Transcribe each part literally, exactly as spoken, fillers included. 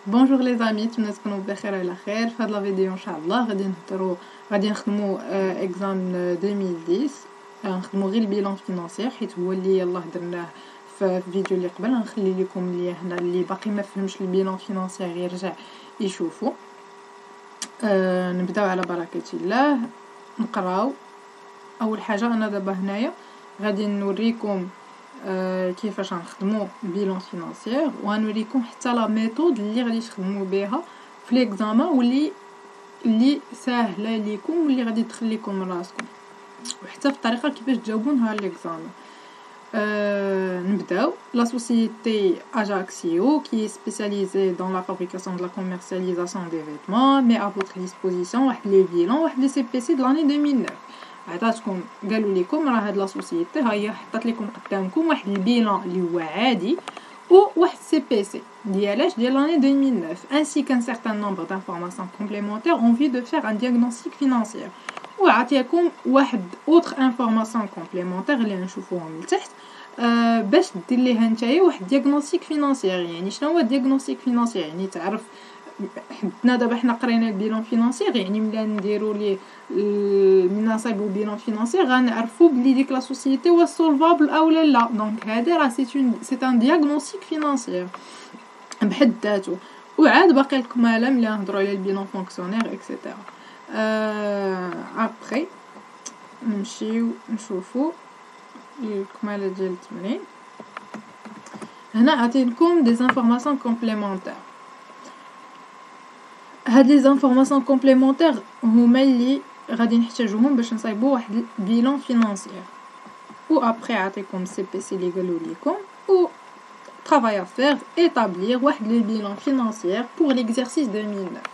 بونجور لي زامي، نتمنى تكونوا بخير وعلى خير. في هاد لا فيديو ان شاء الله غادي نهضروا غادي نخدموا اكزام ألفين وعشرة. غنخدموا غير البيلون فينانسيير حيت هو اللي يلاه درناه في الفيديو اللي قبل. غنخلي لكم ليه هنا اللي باقي ما فهمش البيلون فينانسيير يرجع يشوفوا. أه نبداو على بركه الله نقراو. اول حاجه انا دابا هنايا غادي نوريكم أه كيفاش غنخدموا بيلون فينانسيير، وغنوريكم حتى لا ميثود اللي غادي تخدموا بها في ليكزامان واللي اللي ساهله ليكم واللي غادي تخليكم من راسكم، وحتى في الطريقه كيفاش تجاوبوا نهار ليكزامان. Euh, نبداو. La société Ajaccio, qui est spécialisée dans la fabrication de la commercialisation des vêtements, met à votre disposition واحد لي بيلون واحد لي سي بي سي de l'année deux mille neuf. عطاتكم قالوا لكم راه هاد لا سوسيتي ها هي حطات لكم قدامكم واحد البيلون اللي هو عادي وواحد سي بي سي ديالاش ديال l'année deux mille neuf, ainsi qu'un certain nombre d'informations complémentaires en vue de faire un diagnostic financier. وعطيكم واحد اوتر انفورماسيون كومبليمونتير اللي غنشوفوهم لتحت أه باش دير ليها نتايا واحد دياغنوستيك فينانسيير. يعني شنو هو دياغنوستيك فينانسيير؟ يعني تعرف حنا دابا حنا قرينا البيلون فينانسيير، يعني ملي نديروا ليه من نصايبوا بيلون فينانسيير غنعرفوا بلي ديك لا سوسيتي واش سولفابل او لا. دونك هذا راه سي اون سي ان دياغنوستيك فينانسيير بحد ذاته. وعاد باقي لكم مالا ملي نهضروا على البيلون فونكسيونير اكسيتيرا. ابري نمشيو نشوفوا الكماله ديال التمرين. هنا عطيتكم دي انفورماسيون كومبليمونتير. هاد لي انفورماسيون كومبليمونتير هما اللي غادي نحتاجوهم باش نصايبوا واحد البيلون فينانسيير. و ابري عطيكم سي بي سي اللي قالوا لكم و travail à faire établir واحد لي بيلون فينانسيير pour l'exercice deux mille neuf.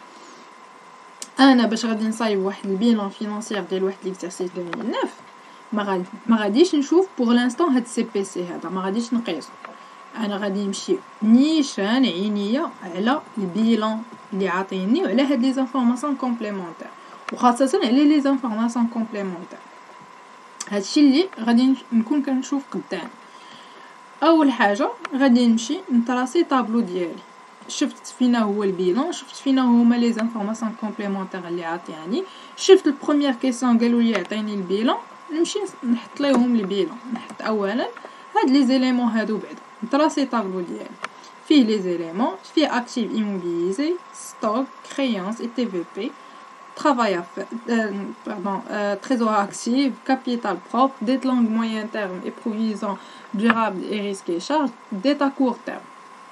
انا باش غادي نصايب واحد البيلون فينانسيير ديال واحد ليكزارسيس deux mille neuf ما غادي ما غاديش نشوف بوغ لانستون هاد سي بي سي هذا، ما غاديش نقيسو. انا غادي نمشي نيشان عينيا على البيلون اللي عاطيني وعلى هاد لي زانفورماسيون كومبليمونتير، وخاصه على لي زانفورماسيون كومبليمونتير. هادشي اللي غادي نكون كنشوف قدام. اول حاجه غادي نمشي نطراسي طابلو ديالي. شفت فينا هو البيلون، شفت فينا هما لي زانفورماسيون كومبليمونتير اللي عاطياني، شفت البروميير كيسيون قالوا لي عطيني البيلون، نمشي نحط ليهم البيلون. نحط اولا هاد لي زيليمون هادو بعدا نطراسي طابلو ديالي فيه لي زيليمون، فيه اكتيف ايموبيليزي، ستوك، كريانس اي تي في بي، travail à faire, euh, pardon, euh, trésor actif, capital propre, dette longue moyen terme et provision durable et risque et charge, dette à court terme.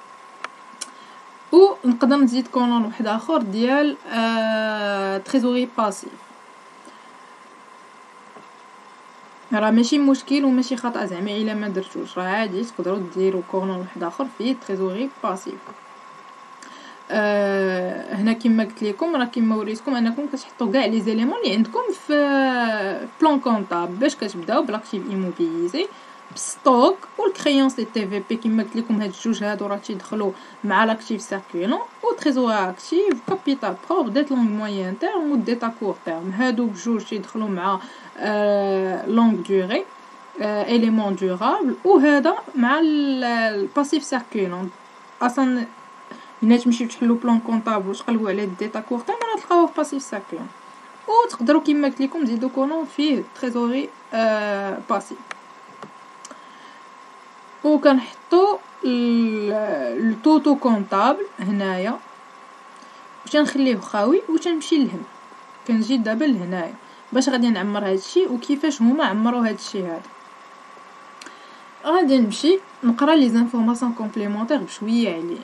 و نقدر نزيد كولون واحد اخر ديال تريزوري باسيف. راه ماشي مشكل وماشي خطا زعما الا ما درتوش، راه عادي تقدروا ديروا كولون واحد اخر فيه تريزوري باسيف. أه هنا كما قلت لكم راه كما وريتكم انكم كتحطوا كاع لي زيليمون اللي عندكم في بلان كونطابل باش كتبداو بالاكتيف ايموبيليزي، ستوك والكريانس دي تي في بي. كما قلت لكم هاد الجوج هادو راه تيدخلوا مع لاكتيف سيركولون، و تريزور اكتيف، كابيتال بروب، ديت لونغ موين تيرم و ديت ا كور تيرم. هادو بجوج تيدخلوا مع لونغ دوري اليمون دورابل، وهذا مع الباسيف سيركولون. اصلا الا تمشيو تحلوا بلان كونطابل وتقلبوا على ديتا كور تيرم راه تلقاوه في باسيف سيركولون. وتقدروا كما قلت لكم تزيدوا كولون فيه تريزوري آه باسيف. وكنحطوا التوتو كونطابل هنايا وتنخليه خاوي وتنمشي لهنا. كنجي دابا لهنايا باش غادي نعمر هادشي وكيفاش هما عمروا هادشي هذا. غادي نمشي نقرا لي زانفورماسيون كومبليمونتير بشويه عليه.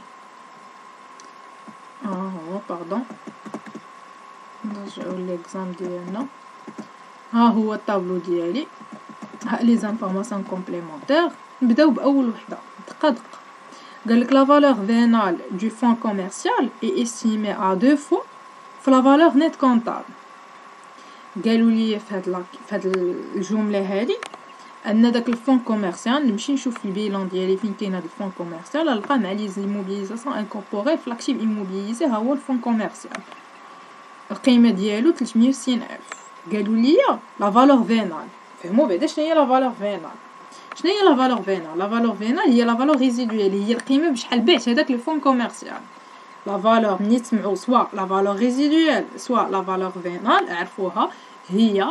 اه هو باردون نرجعوا ليكزام ديالنا. ها هو الطابلو ديالي، ها لي زانفورماسيون كومبليمونتير. نبداو باول وحده دقه دقه. قالك لا فالور فينال دو فون كوميرسيال اي استيمي ا دو فوا في لا فالور نيت كونطابل. قالوا لي في هاد في هاد الجمله هادي ان داك الفون كوميرسيال نمشي نشوف البيلون ديالي فين كاين هاد الفون كوميرسيال، نلقى مع لي زيموبيليزاسيون انكوربوري في لاكتيف ايموبيليزي. ها هو الفون كوميرسيال القيمه ديالو ثلاثمية وستين ألف. قالوا لي لا فالور فينال. فهموا بعدا شنو هي لا فالور فينال؟ شنو هي لا فالور فينال؟ لا فالور فينال هي لا فالور ريزيدويال، هي القيمه بشحال بعت هذاك لو فون كوميرسيال. لا فالور ملي تسمعوا سوا لا فالور ريزيدوال سوا لا فالور فينال عرفوها هي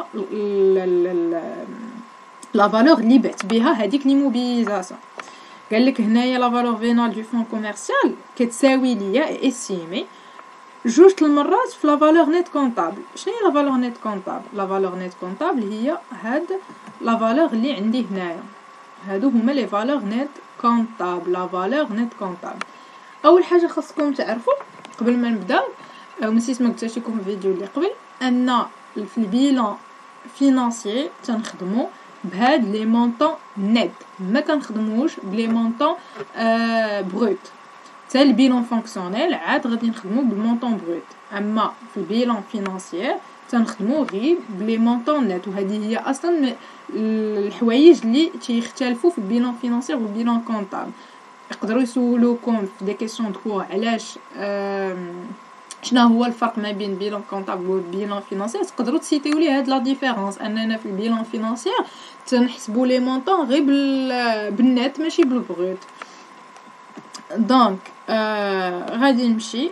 لا فالور اللي بعت بها هذيك لي موبيليزاسيون. قال لك هنايا لا فالور فينال دو فون كوميرسيال كتساوي ليا اسيمي جوج المرات في لا فالور نيت كونطابل. شنو هي لا فالور نيت كونطابل؟ لا فالور نيت كونطابل هي هاد لا فالور اللي عندي هنايا، هادو هما لي فالور نيت كونطابل. لا فالور نيت كونطابل اول حاجه خاصكم تعرفوا قبل ما نبداو، او نسيت ما قلتش لكم في الفيديو اللي قبل، ان في البيلان فينانسيي تنخدموا بهاد لي مونطون نيت، ما كنخدموش بلي مونطون آه بروت. حتى البيلان فونكسيونيل عاد غادي نخدموا بالمونطون بروت، اما في البيلان فينانسيي تنخدموا غير بلي مونطون نيت. وهذه هي اصلا الحوايج اللي تيختلفوا في البيلان فينانسيي والبيلان كونطابل. يقدروا يسولوكم في دي كيسيون دو علاش آه شنو هو الفرق ما بين بيلان كونطابل والبيلان فينانسيير، تقدروا تسيتيو لي هاد لا ديفيرونس، اننا في البيلان فينانسيير تنحسبوا لي مونطون غير بالنت ماشي بالبروت. دونك آه غادي نمشي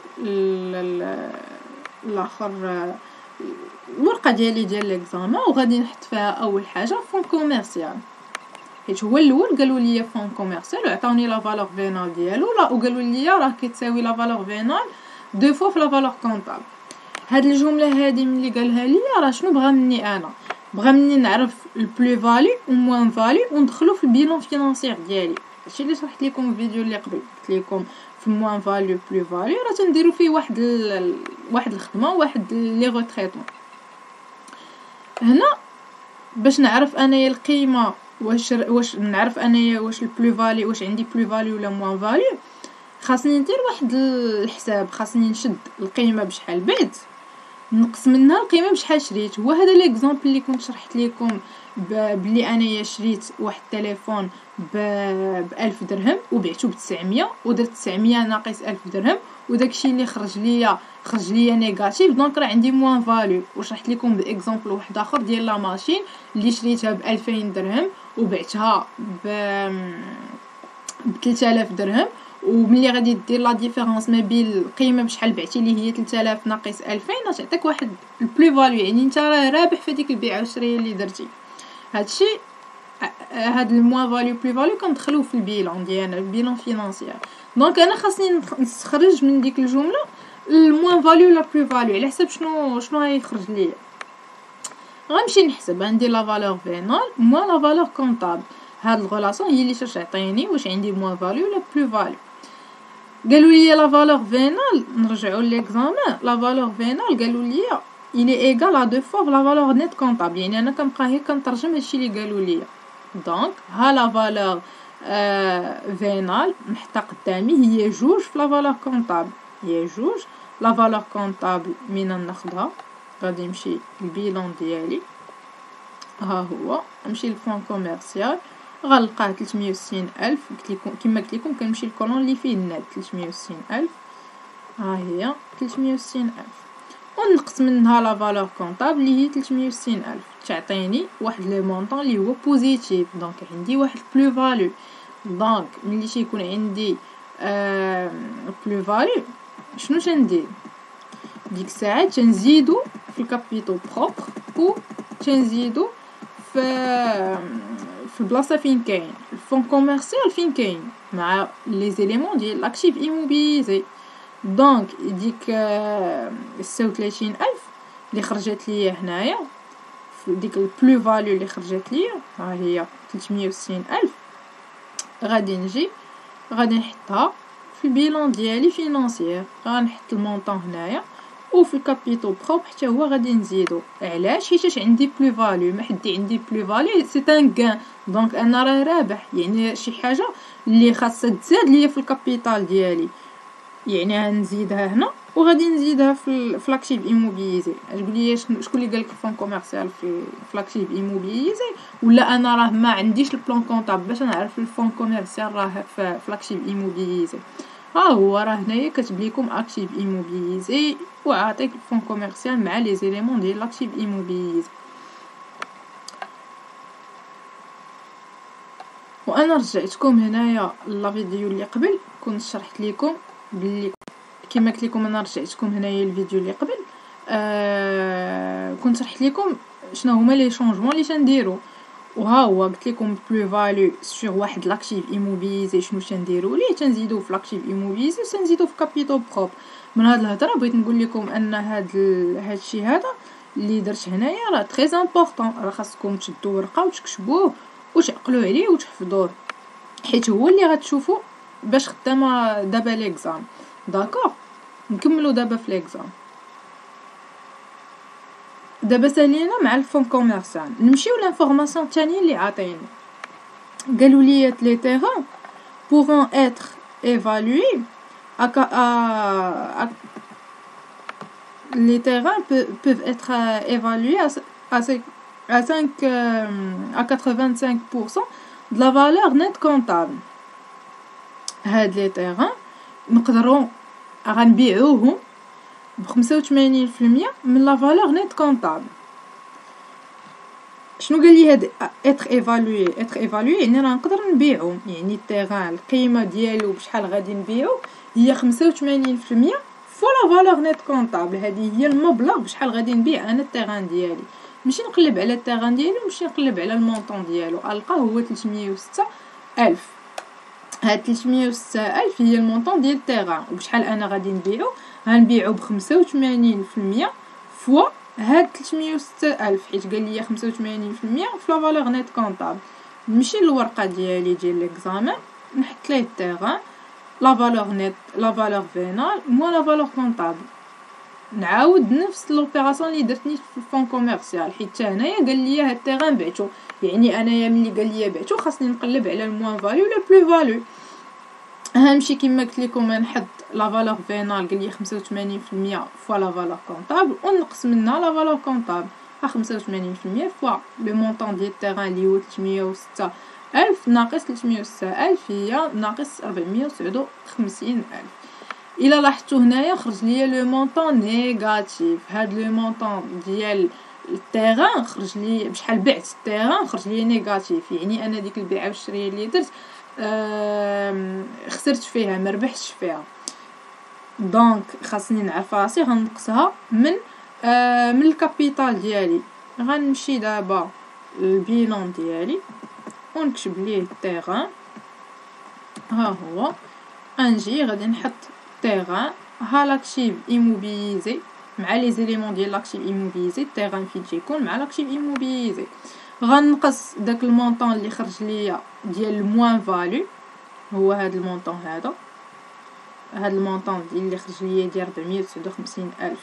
لاخر الورقه ديالي ديال ليكزامان، وغادي نحط فيها اول حاجه فون كوميرسيال، حيت هو الاول قالوا لي فون كوميرسيال وعطاوني لا فالور فينال ديالو، لا وقالوا لي راه كتساوي لا فالور فينال دو فوا في لا فالور كونطابل. هاد الجمله هادي ملي قالها لي راه شنو بغا مني؟ انا بغا مني نعرف البلو فالي و موان فالي وندخلو في البيلان فينانسيير ديالي. هادشي اللي شرحت لكم في الفيديو اللي قبل، قلت لكم في موان فالي بلو فالي راه تنديرو فيه واحد ال... واحد الخدمه واحد لي روتريتمون. هنا باش نعرف انايا القيمه، واش واش نعرف انايا واش البلو فالي واش عندي بلو فالي ولا موان فالي، خاصني ندير واحد الحساب. خاصني نشد القيمه بشحال بعت نقص منها القيمه بشحال شريت. هو هذا ليكزامبل اللي كنت شرحت لكم بلي انايا شريت واحد التليفون ب ألف درهم وبعته ب تسعمية ودرت تسعمية ناقص ألف درهم، وداكشي اللي خرج ليا خرج ليا نيجاتيف، دونك راه عندي موان فاليو. وشرحت لكم باكزامبل واحد اخر ديال لا ماشين اللي شريتها ب ألفين درهم وبعتها ب ب ثلاثة آلاف درهم، وملي غادي دير لا ديفيرونس ما بين القيمه بشحال بعتي اللي هي ثلاثة آلاف ناقص ألفين تعطيك واحد البلو فاليو، يعني انت راه رابح في ديك البيعه والشريه اللي درتي. هادشي هاد الموان فاليو بلو فاليو كندخلوه في البيلان ديالنا، البيلان فينانسيير. دونك انا خاصني نستخرج من ديك الجمله الموان فاليو لا بلو فاليو على حسب شنو شنو غيخرج ليا. غنمشي نحسب، عندي لا فالور فينال موا لا فالور كونطابل. هاد الغولاسيون هي اللي تعطيني واش عندي موان فاليو ولا بلو فاليو. قالوا لي لا فالور فينال، نرجعوا ليكزامان، لا فالور فينال قالوا لي il est égal à deux fois la valeur nette comptable، يعني انا كنبقى هي كنترجم هادشي اللي قالوا لي. دونك ها لا فالور فينال نحطها قدامي هي جوج في لا فالور كونطابل، هي جوج. لا فالور كونطابل منين ناخذها؟ غادي نمشي البيلون ديالي، ها هو نمشي للفون كوميرسيال غنلقاه ثلاثمية وستين ألف. قلت لكم كما قلت لكم كنمشي للكولون اللي فيه النت ثلاثمية وستين ألف، ها هي ثلاثمية وستين ألف، ونقص منها لا فالور كونطابل اللي هي ثلاثمية وستين ألف، تعطيني واحد لو مونطون اللي هو بوزيتيف. دونك عندي واحد بلو فاليو. دونك ملي تيكون عندي آه بلو فاليو شنو تندير؟ ديك الساعه تنزيدو في الكابيتال بروبر و تنزيدو في في البلاصه فين كاين الفون كوميرسيال، فين كاين مع لي زيليمون ديال لاكتيف ايموبيليزي. دونك ديك ستة وثلاثين ألف اللي خرجت ليا هنايا في ديك البلو فاليو اللي خرجت ليا، ها هي ثلاثمية وستين ألف، غادي نجي غادي نحطها في البيلون ديالي فينانسيير. غنحط المونطون هنايا وفي الكابيتال بروب حتى هو غادي نزيدو. علاش؟ حيت عندي بلو فاليو، ما حدي عندي بلو فاليو سي ان غان، دونك انا راه رابح، يعني شي حاجه اللي خاصها تزاد ليا في الكابيتال ديالي، يعني غنزيدها هنا وغادي نزيدها في فلاكتيف ايموبيليزي. تقول لي شكون اللي قالك الفون كوميرسيال في فلاكتيف ايموبيليزي؟ ولا انا راه ما عنديش البلان كونطابل باش نعرف الفون كوميرسيال راه في فلاكتيف ايموبيليزي. ها هو راه هنايا كتب لكم اكتيف ايموبيليزي وعطيك الفون كوميرسيال مع لي زيليمون ديال لاكتيف ايموبيليزي. وانا رجعتكم هنايا لا فيديو اللي قبل كنت شرحت لكم بلي كما قلت لكم انا رجعتكم هنايا الفيديو اللي قبل، آه كنت شرحت لكم شنو هما لي شونجمون اللي تنديرو، وها هو قلت لكم بلو فالو سور واحد لاكتيف ايموبيليزي شنو تنديرو ليه، تنزيدو في لاكتيف ايموبيليزي وتنزيدو في كابيتال بروب. من هاد الهضره بغيت نقول لكم ان هاد ال... هاد الشيء هذا اللي درت هنايا راه تري امبورطون، راه خاصكم تشدوا ورقه وتكتبوه وتعقلوا عليه وتحفظوه، حيت هو اللي غتشوفوا باش خدامه دابا ليكزام. داكوغ، نكملوا دابا في ليكزام. دابا سالينا مع الفون كوميرسيال، نمشيو لانفورماسيون الثانيه اللي عاطيني. قالوا لي لي تيران pourront être évalués à, à, à les terrains pe, peuvent être évalués à, à, à cinq à quatre-vingt-cinq pour cent de la valeur nette comptable. هاد لي تيران نقدروا غنبيعوهم ب خمسة وثمانين بالمية من لا فالور نيت كونطابل. شنو قال لي هاد اتر ايفالوي؟ اتر ايفالوي يعني راه نقدر نبيعو، يعني التيران القيمه ديالو بشحال غادي نبيعو هي خمسة وثمانين بالمية فوا لا فالور نيت كونطابل. هذه هي المبلغ بشحال غادي نبيع انا التيران ديالي، ماشي نقلب على التيران ديالي ماشي نقلب على المونطون ديالو. القاه هو ثلاثمية وستة ألف. هاد ثلاثمية وستة ألف هي المونطون ديال التيران، وبشحال انا غادي نبيعو؟ غنبيعو ب خمسة وثمانين بالمية فوا هاد ثلاثمية وستة ألف، حيت قال لي خمسة وثمانين بالمية في لا فالور نيت كونطابل. نمشي للورقه ديالي ديال ليكزامان، نحط ليه التيران لا فالور نيت لا فالور فينال مو لا فالور كونطابل، نعاود نفس لوبيراسيون اللي درتني في الفون كوميرسيال، حيت هنايا قال لي هاد التيران بعتو، يعني انايا ملي قال لي بعتو خاصني نقلب على الموان فاليو ولا بلو فاليو. اهمشي كما قلت لكم نحط لا فالور فينال قال لي خمسة وثمانين بالمية فوا لا فالور كونطابل، ونقص منها لا فالور كونطابل خمسة وثمانين بالمية فوا لو مونطون ديال التيران اللي هو ثلاثمية وستة ألف ناقص ثلاثمية وستة ألف هي ناقص أربعمية وتسعة وخمسين ألف. الا لاحظتوا هنايا خرج لي لو مونطون نيجاتيف. هاد لو مونطون ديال التيران خرج لي بشحال بعت التيران خرج لي نيجاتيف، يعني انا ديك البيعه والشريه اللي درت أه خسرت فيها ما ربحتش فيها. دونك خاصني نعرف راسي غنقصها من أه من الكابيتال ديالي. غنمشي دابا البيلون ديالي ونكتب ليه التيران، ها هو انجي غادي نحط تيران ها لاكتيف ايموبيليزي مع لي زيليمون ديال لاكتيف ايموبيليزي، التيران فين تيكون مع لاكتيف ايموبيليزي. غنقص داك المونطون اللي خرج ليا ديال الموان فاليو، هو هذا المونطون هذا هذا المونطون اللي خرج ليا ديال أربعمية وتسعة وخمسين ألف،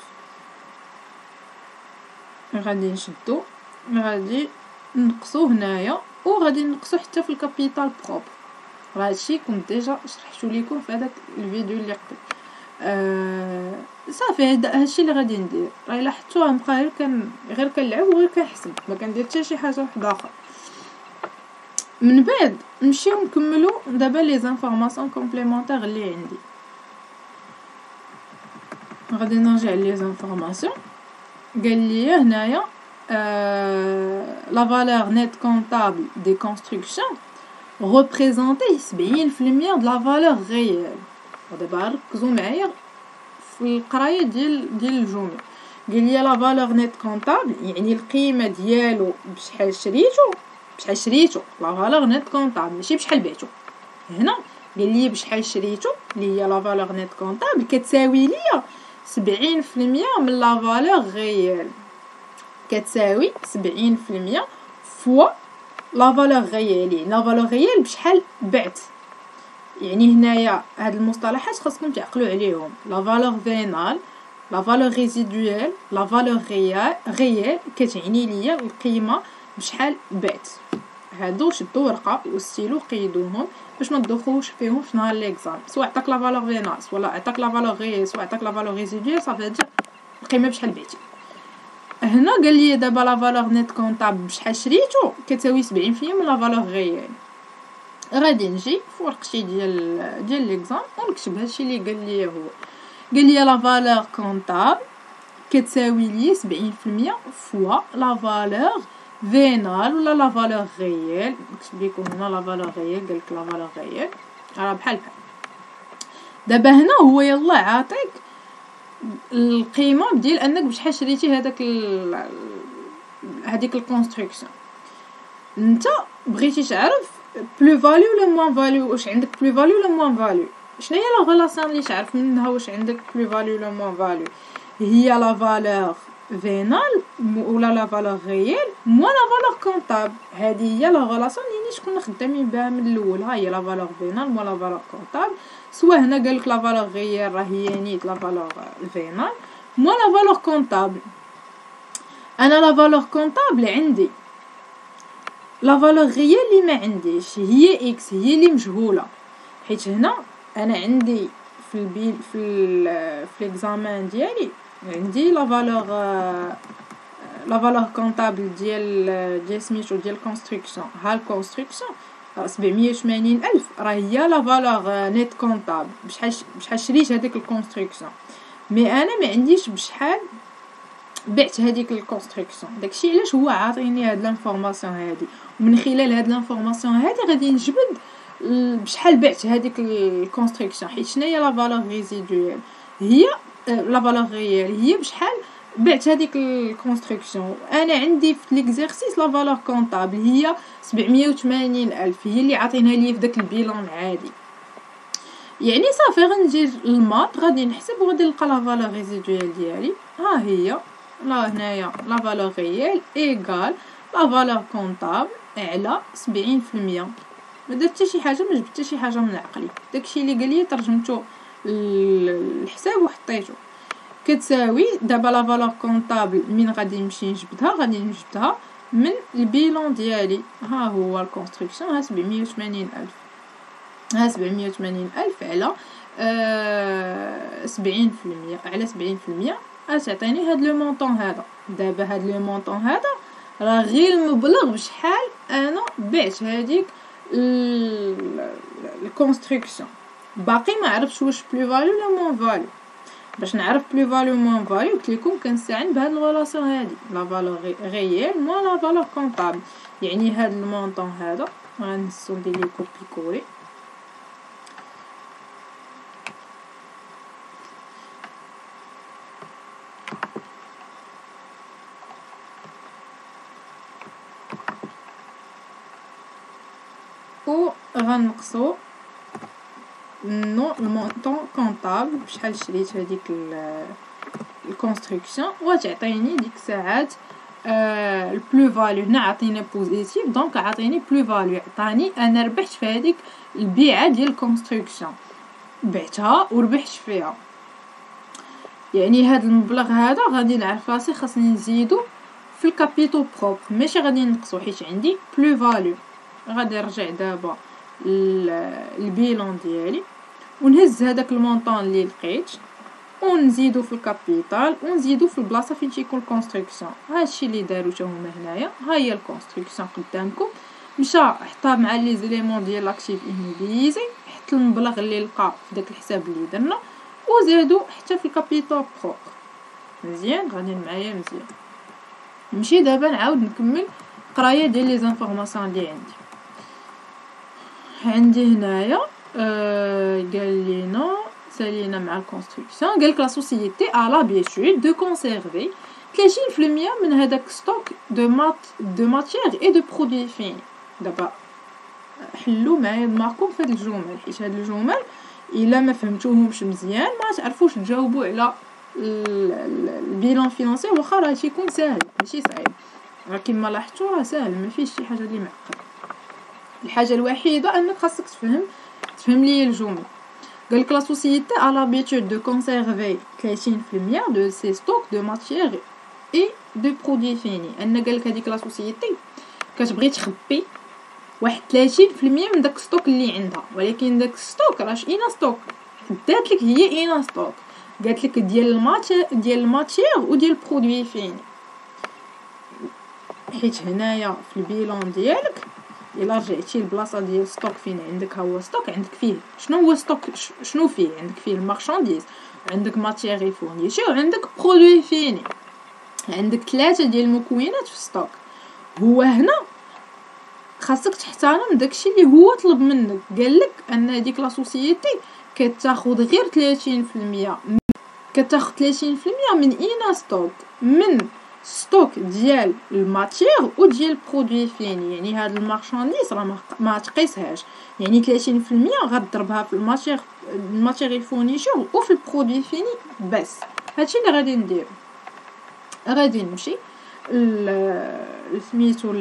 غادي نشدو غادي نقصو هنايا وغادي نقصو حتى في الكابيتال بروب. راه هادشي كنت ديجا شرحتو لكم في هذاك الفيديو اللي قبل. آه صافي هادشي اللي غادي ندير. راه الا حطوها نبقى غير كان غير كنلعب وغير كنحسب، ما كندير حتى شي حاجه واحده اخرى. من بعد نمشيو نكملو دابا لي زانفورماسيون كومبليمونتير اللي عندي. غادي نرجع لي زانفورماسيون. قال لي هنايا لا فالور نيت كونطابل دي كونستركسيون représenter سبعين بالمية د لا فالور غيال. دابا ركزوا معايا في القرايه ديال ديال الجمله. قال لي لا فالور نيت كونطابل يعني القيمه ديالو بشحال شريتو بشحال شريتو لا فالور نيت كونطابل ماشي بشحال بعتو. هنا قال لي بشحال شريتو اللي هي لا فالور نيت كونطابل كتساوي ليا سبعين بالمية من لا فالور غيال، كتساوي سبعين بالمية فوا لا فالور غيال. يعني لا فالور غيال بشحال بعت. يعني هنايا هاد المصطلحات خاصكم تعقلوا عليهم. لا فالور فينال، لا فالور ريزيدويال، لا فالور غيال غيال كتعني ليا القيمه بشحال بعت. هادو شدوا ورقه وستيلو قيدوهم باش ما تدخلوش فيهم في نهار ليكزام. سواء عطاك لا فالور فينال ولا عطاك لا فالور غيال سواء عطاك لا فالور ريزيدويال صافي هاد القيمه بشحال بعتي. هنا قال لي دابا لا فالور نيت كونطابل بشحال شريتو كتساوي سبعين بالمية من لا فالور غيال. غادي نجي في ورقتي ديال ديال ليكزام ونكتب هادشي اللي قال لي. هو قال لي لا فالور كونطابل كتساوي لي سبعين بالمية فوا لا فالور فينال ولا لا فالور غيال. نكتب لكم هنا لا فالور غيال، قالك لا فالور غيال راه بحال بحال. دابا هنا هو يلا عاطيك القيمه ديال انك بشحال شريتي هذاك هذيك الكونستركسيون. انت بغيتي تعرف بلو فاليو ولا موان فاليو، واش عندك بلو فاليو ولا موان فاليو. شنو هي لا غولاسيون اللي تعرف منها واش عندك بلو فاليو ولا موان فاليو؟ هي لا فالور فينال ولا لا فالور ريال مو لا فالور كونطابل. هذه هي لا غولاسيون اللي شكون خدامين بها من الاول. ها هي لا فالور فينال مو لا فالور كونطابل. سوا هنا قال لك لا فالور ريال راه هي نيت لا فالور فينال مو لا فالور كونطابل. انا لا فالور كونطابل عندي لا فالور ريال اللي ما عنديش هي اكس، هي اللي مجهوله. حيت هنا انا عندي في البي في ال في ليكزامان ديالي عندي لا فالور لا فالور كونطابل ديال ديال سميتو ديال الكونستركسيون. ها الكونستركسيون سبعمية وثمانين الف راه هي لا فالور نيت كونطابل بشحال بشحال شريت هذيك الكونستركسيون. مي انا ما عنديش بشحال بعت هذيك الكونستركسيون. داكشي علاش هو عاطيني هاد لانفورماسيون هادي، ومن خلال هاد لانفورماسيون هادي غادي نجبد بشحال بعت هذيك الكونستركسيون. حيت شنو هي لا فالور ريزيدوال؟ هي لا فالور ريال هي بشحال بعت هذيك الكونستركسيون. انا عندي في ليكزيرسيس لا فالور كونطابل هي سبعمية وثمانين الف، هي اللي عاطينها لي في داك البيلون العادي. يعني صافي غندير الماط غادي نحسب وغادي نلقى لا فالور ريزيدوال ديالي. ها هي لا هنايا لا فالور ريال ايغال لا فالور كونطابل على سبعين في المية. ما درت حتى شي حاجه، ما جبت حتى شي حاجه من عقلي. داكشي اللي قال لي ترجمته الحساب وحطيته. كتساوي دابا لا فالور كونطابل من غادي نمشي نجبدها غادي نجبدها من البيلون ديالي. ها هو الكونستركسيون ها سبعمية وثمانين الف، ها سبعمية وثمانين الف على آه سبعين في المية على سبعين في المية غتعطيني هاد لو مونطون هذا. دابا هاد لو مونطون هذا راه غير المبلغ بشحال انا بعت هذيك الكونستركسيون. باقي ما عرفتش واش بلو فاليو ولا مون فاليو. باش نعرف بلو فاليو مون فاليو قلت لكم كنستعين بهاد الغولاسيون هادي لا فالور ريال مو لا فالور كونطابل. يعني هاد المونطون هذا غنسو ندير ليه كوبي كولي و غنقصو نو المونطون كونطابل بشحال شريت هذيك الكونستركسيون وتعطيني ديك الساعات آه البلو فاليو. هنا عطينا بوزيتيف دونك عطيني بلو فاليو، عطاني انا ربحت في هذيك البيعه ديال الكونستركسيون، بعتها وربحت فيها. يعني هذا المبلغ هذا غادي نعرف راسي خاصني نزيدو في الكابيتو بروبر ماشي غادي نقصو حيت عندي بلو فاليو. غادي نرجع دابا البيلون ديالي ونهز هذاك المونطون اللي لقيت ونزيدو في الكابيتال ونزيدو في البلاصه فين تيكون الكونستركسيون. هادشي اللي دارو حتى هما هنايا. ها هي الكونستركسيون قدامكم، مشى حطها مع لي زيليمون ديال لاكتيف ايموبيليزي، حط المبلغ اللي لقى في داك الحساب اللي درنا وزادو حتى في الكابيتال بروبر. مزيان غادي معايا مزيان. نمشي دابا نعاود نكمل قرايه ديال لي زانفورماسيون اللي عندي. عندي هنايا آه قال لينا سالينا مع الكونستركسيون. قال لك لا سوسيتي ا لابيتود دو كونسيرفي ثلاثين في المية من هذاك ستوك دو مات دو ماتيير اي دو برودوي فين. دابا حلوا معايا دماغكم في هاد الجمل حيت هاد الجمل الا ما فهمتوهمش مزيان ما تعرفوش تجاوبوا على البيلون فينانسي. واخا راه تيكون ساهل ماشي صعيب، راه كيما لاحظتوا راه ساهل ما فيهش شي حاجه اللي معقده. الحاجه الوحيده انك خاصك تفهم تفهم لي الجمله. قال لك لا سوسيتي ا لابيتود دو كونسيرفي ثلاثين في المية دو سي ستوك دو ماتيير اي دو برودوي فيني. ان قال لك هذيك لا سوسيتي كتبغي تخبي واحد ثلاثين في المية من داك ستوك اللي عندها، ولكن داك ستوك راه اينا ستوك دات لك هي اينا ستوك قالت لك ديال الماتيير ديال الماتيير وديال برودوي فيني. حيت هنايا في البيلون ديالك الا رجعتي للبلاصه ديال ستوك فين عندك هو ستوك عندك فيه شنو هو ستوك شنو فيه عندك فيه المارشانديز، عندك ماتيير فورنيشي وعندك برودوي فيني. عندك ثلاثه ديال المكونات في ستوك. هو هنا خاصك تحترم داكشي اللي هو طلب منك. قال لك ان هذيك لا سوسيتي كتاخذ غير ثلاثين في المية كتاخد ثلاثين في المية من اين ستوك، من ستوك ديال الماتير و ديال برودوي فيني. يعني هاد المارشانديز راه ما تقيسهاش، يعني ثلاثين في المية غضربها في الماتير الماتيريال فورنيشور و في البرودوي فيني بس. هادشي اللي غادي ندير. غادي نمشي سميتو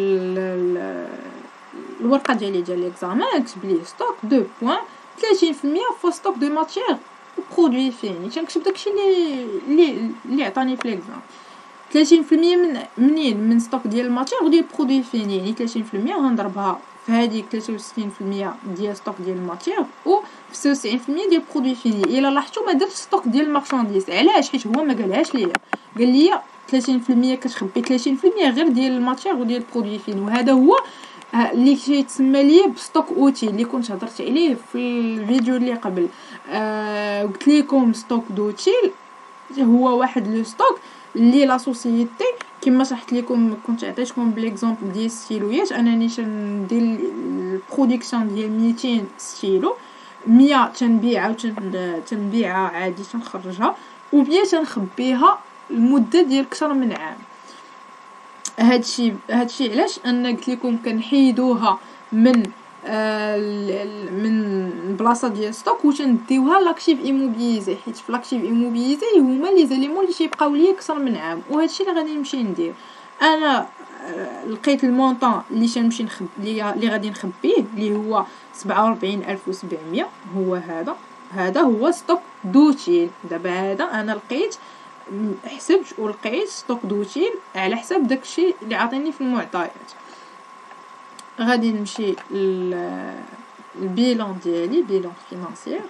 الورقه ديالي ديال ليكزامان، نكتب ليه ستوك دو بوين ثلاثين في المية فوا ستوك دو ماتير و برودوي فيني. تنكتب داكشي اللي اللي اللي عطاني في ليكزام. ثلاثين في المية من منين؟ من ستوك ديال الماتير وديال برودوي فيني. يعني ثلاثين في المية غنضربها في هذيك ثلاثة وستين في المية ديال ستوك ديال الماتير و في ستة وتسعين في المية ديال برودوي فيني. الا لاحظتوا ما درتش ستوك ديال المارشانديز. علاش؟ حيت هو ما قالهاش ليا، قال لي ثلاثين في المية كتخبي ثلاثين في المية غير ديال الماتير وديال برودوي فيني. وهذا هو اللي كيتسمى ليا بستوك اوتي اللي كنت هضرت عليه في الفيديو اللي قبل. آه قلت لكم ستوك دوتيل هو واحد لو ستوك اللي لا سوسيتي كما شرحت لكم، كنت عطيتكم بالاكزامبل ديال الستيلويات. انا نيشان ندير البرودكسيون ديال ميتين ستيلو، مية تنبيعها و تنبيعها عادي تنخرجها، و مية تنخبيها لمده ديال اكثر من عام. هادشي هادشي علاش انا قلت لكم كنحيدوها من آه من البلاصه ديال ستوك و تنديوها لاكتيف ايموبيليزي، حيت في لاكتيف ايموبيليزي هما لي زاليمون اللي تيبقاو ليا اكثر من عام. وهادشي اللي غادي نمشي ندير. انا آه لقيت المونطون اللي تنمشي نخبي اللي غادي نخبيه اللي هو سبعة وربعين ألف وسبعمية. هو هذا هذا هو ستوك دوتيل. دابا هذا انا لقيت حسبت ولقيت ستوك دوتيل على حساب داكشي اللي عاطيني في المعطيات. غادي نمشي للبيلون ديالي، بيلون فينانسيير،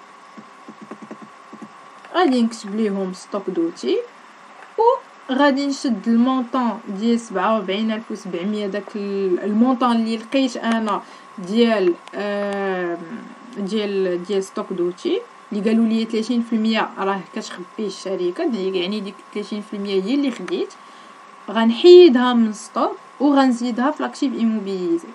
غادي نكتب ليهم ستوك دوتيل و غادي نشد المونطون ديال سبعة وربعين ألف وسبعمية، داك المونطون اللي لقيت انا ديال آه ديال ديال ستوك دوتيل اللي قالوا لي ثلاثين في المية راه كتخبيه الشركه ديك. يعني ديك ثلاثين في المية هي اللي خديت. غنحيدها من ستوك وغنزيدها في لاكتيف ايموبيليزي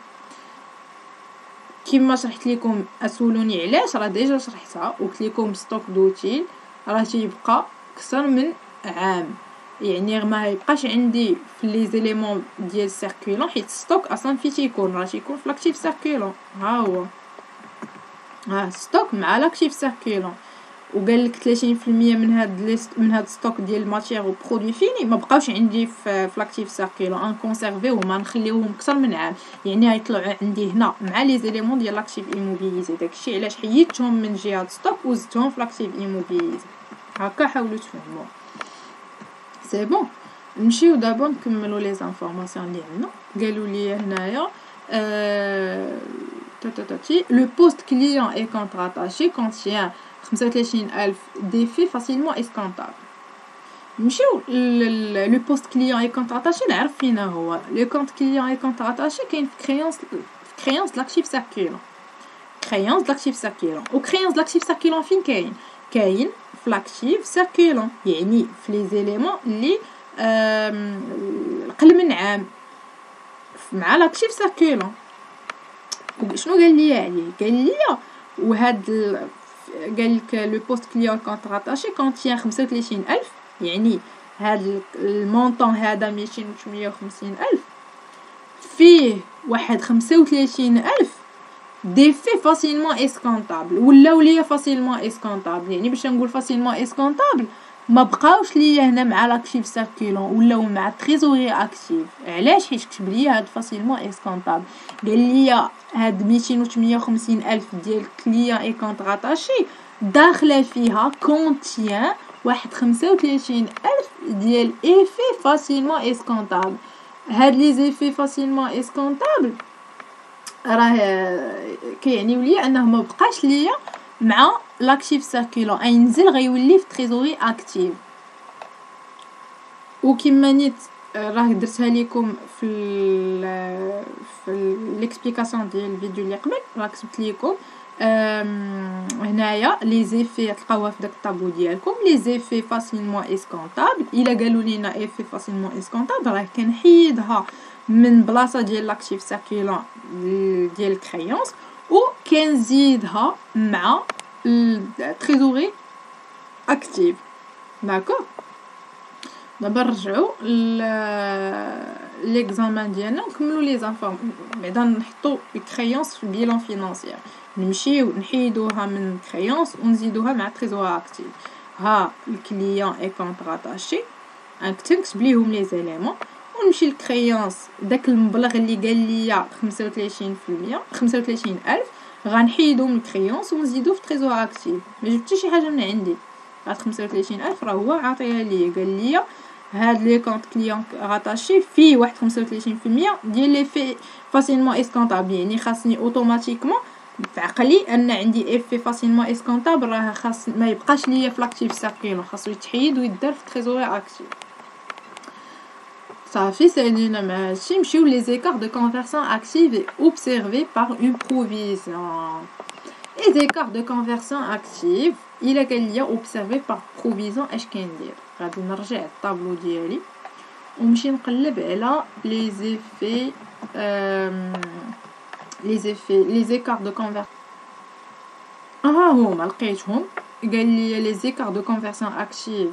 كما شرحت لكم. اسولوني علاش، راه ديجا شرحتها وقلت لكم ستوك دوتيل راه تيبقى اكثر من عام. يعني ما يبقاش عندي في لي زيليمون ديال سيركولون، حيت ستوك اصلا في تيكون راه تيكون في لاكتيف سيركولون. ها هو ها ستوك مع لاكتيف سيركولون. وقال لك ثلاثين في المية من هاد ليست من هاد ستوك ديال الماتير و برودوي فيني ما بقاوش عندي في لاكتيف سيركولون، ان كونسيرفيهم ما نخليوهم اكثر من عام. يعني غيطلعوا عندي هنا مع لي زيليمون ديال لاكتيف ايموبيليزي. داكشي علاش حيدتهم من جهه ستوك وزدتهم في لاكتيف ايموبيليزي. هكا حاولوا تفهموا. سي بون. نمشيو دابا نكملوا لي زانفورماسيون اللي عندنا. قالوا لي هنايا euh, le poste client et compte rattaché contient خمسة وثلاثين ألف d'effets facilement escomptables. نمشيو لو بوست كليون اي كونت راتاشي نعرف فينا هو. لو كونت كليون اي كونت راتاشي كاين في كريونس في كريونس لاكتيف سيركولون. كريونس لاكتيف سيركولون و كريونس لاكتيف سيركولون فين كاين؟ كاين في لاكتيف سيركولون، يعني في لي زيليمون اللي قل من عام مع لاكتيف سيركولون. شنو قال لي عليه؟ قال لي وهاد قال لك لو بوست كليون كونت راتاشي كونتيان خمسة وثلاثين ألف، يعني هاد المونطون هذا ميتين وثمانية وخمسين ألف فيه واحد خمسة وثلاثين ألف ديفي فاسيلمون اسكونطابل. ولاو ليا فاسيلمون اسكونطابل، يعني باش نقول فاسيلمون اسكونطابل ما بقاوش ليا هنا مع لاكتيف سيركولون ولاو مع تريزوري اكتيف. علاش؟ حيت كتب ليا هاد فاسيلمون اسكونطابل. قال ليا هاد ميتين وثمانية وخمسين ألف ديال كليون اي كونت راتاشي داخله فيها كونتيان واحد خمسة وثلاثين ألف ديال ايفي فاسيلمون اسكونطابل. هاد لي زيفي فاسيلمون اسكونطابل راه كيعنيو ليا انه ما بقاش ليا مع لاكتيف سيركولون، اي نزل غيولي في تريزوري اكتيف. وكما نيت راه درتها لكم في ال في ليكسبليكاسيون ديال الفيديو اللي قبل، راه كتبت لكم هنايا لي زيفي تلقاوها في داك الطابو ديالكم. لي زيفي فاسيلمون اسكونطابل الا قالوا لينا ايفي فاسيلمون اسكونطابل راه كنحيدها من بلاصه ديال لاكتيف سيركولون ديال الكريونس و كنزيدها مع التريزوري اكتيف. داكوغ. دابا نرجعو ليكزامان ديالنا نكملو لي زانفورم بعدا نحطو الكريونس في البيلون فينانسيير نمشيو نحيدوها من الكريونس ونزيدوها مع تريزور اكتيف. ها الكليون اي كونط راتاشي نكتب ليهم لي زيليمون ونمشي للكريونس داك المبلغ اللي قال لي خمسة وثلاثين بالمية خمسة وثلاثين ألف غنحيدو من الكريونس ونزيدو في تريزور اكتيف. ما جبتش شي حاجه من عندي هاد خمسة وثلاثين ألف راه هو عاطيها لي قال لي هاد لي كونط كليون راتاشي فيه واحد خمسة وثلاثين بالمية ديال لي في فاسيلمون اسكونطابل يعني خاصني اوتوماتيكمون في عقلي ان عندي اف في فاسيلمون اسكونطابل راه خاص ما يبقاش ليا في لاكتيف سيركيلون خاصو يتحيد ويدار في تريزوري اكتيف. صافي سالينا مع هادشي نمشيو لي زيكار دو كونفيرسيون اكتيف اي اوبسيرفي بار اون بروفيزيون. لي زيكار دو كونفيرسيون اكتيف الا قال لي اوبسيرفي بار بروفيزيون اش كندير؟ غادي نرجع للطابلو ديالي ونمشي نقلب على لي زيفي لي زيفي لي زيكار دو كونفيرسيون. ها هما لقيتهم قال لي لي زيكار دو كونفيرسيون اكتيف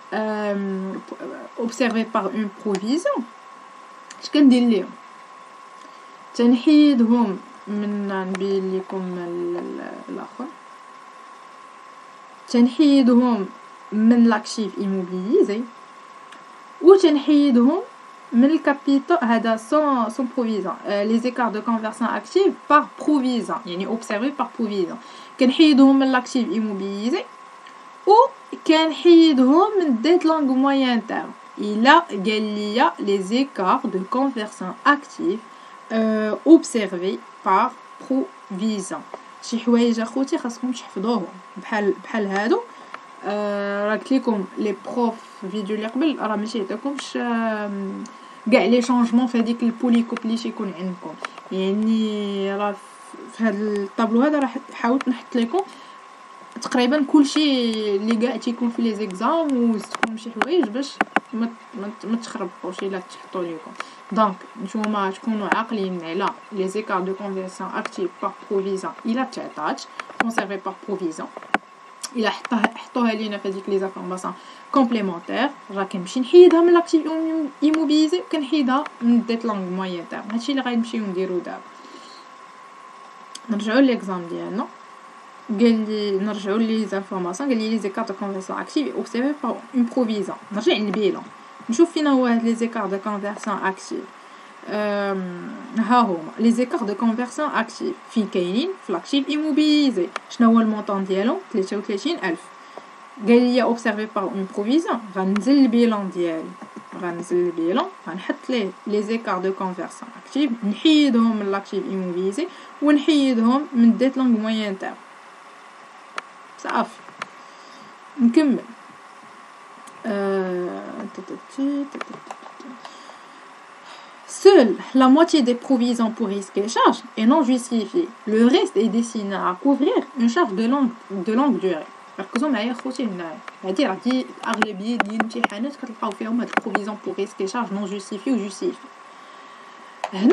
observé par une provision. اش كندير ليهم؟ تنحيدهم من نبين لكم الاخر تنحيدهم من لاكتيف ايموبيليزي وتنحيدهم من الكابيتال هذا سون سون بروفيزيون. لي زيكار دو كونفيرسيون اكتيف بار بروفيزيون يعني اوبسيرفي بار بروفيزيون كنحيدهم من لاكتيف ايموبيليزي و كنحيدهم من ديت لونغ موين تيرم الا قال لي لي زيكار دو كونفيرسيون اكتيف اوبسيرفي بار بروفيزيون. شي حوايج اخوتي خاصكم تحفظوهم بحال بحال هادو. راه قلت لكم لي بروف فيديو اللي قبل راه ماشي عطاكمش كاع لي شونجمون في هذيك البوليكوبليش يكون عندكم يعني راه في هذا الطابلو هذا راه حاولت نحط لكم تقريبا كلشي اللي كاع تيكون في لي زيكزام وزدتكم شي حوايج باش ما ما تخربقوش الا تحطوا لكم. دونك نتوما تكونوا عاقلين على لي زيكار دو كونفيرسيون اكتيف بار بروفيزيون الا تعطات كونسيرفي بار بروفيزيون الا حطوها حطوها لينا في هذيك لي زانفورماسيون كومبليمونتير راه كنمشي نحيدها من لاكتيف ايموبيليزي وكنحيدها من ديت لونغ موين تاع هادشي اللي غنمشيو نديرو دابا. نرجعوا ليكزام ديالنا قال لي نرجعوا لي زانفورماسيون قال لي لي زيكار دو كونفيرسيون اكتيف اوبسيرفي بار اون بروفيزيون. نرجع للبيلون نشوف فينا هو هاد لي زيكار دو كونفيرسيون اكتيف. ها هما لي زيكار دو كونفيرسيون اكتيف فين كاينين في لاكتيف ايموبيليزي. شنو هو المونطون ديالو؟ ثلاثة وثلاثين ألف. قال لي اوبسيرفي بار اون بروفيزيون غنزل البيلون ديالي غنزل البيلون غنحط ليه لي زيكار دو كونفيرسيون اكتيف نحيدهم من لاكتيف ايموبيليزي ونحيدهم من ديت لونغ موين تاع صافي نكمل. Seule la moitié des provisions pour risques et charges est non justifiée. Le reste est destiné à couvrir une charge de longue, de longue durée. ركزوا معايا خوتي هنا هادي راه دي اغلبيه ديال الامتحانات كتلقاو فيهم هاد البروفيزيون بور ريسك شارج نون جوستيفي و جوستيفي. هنا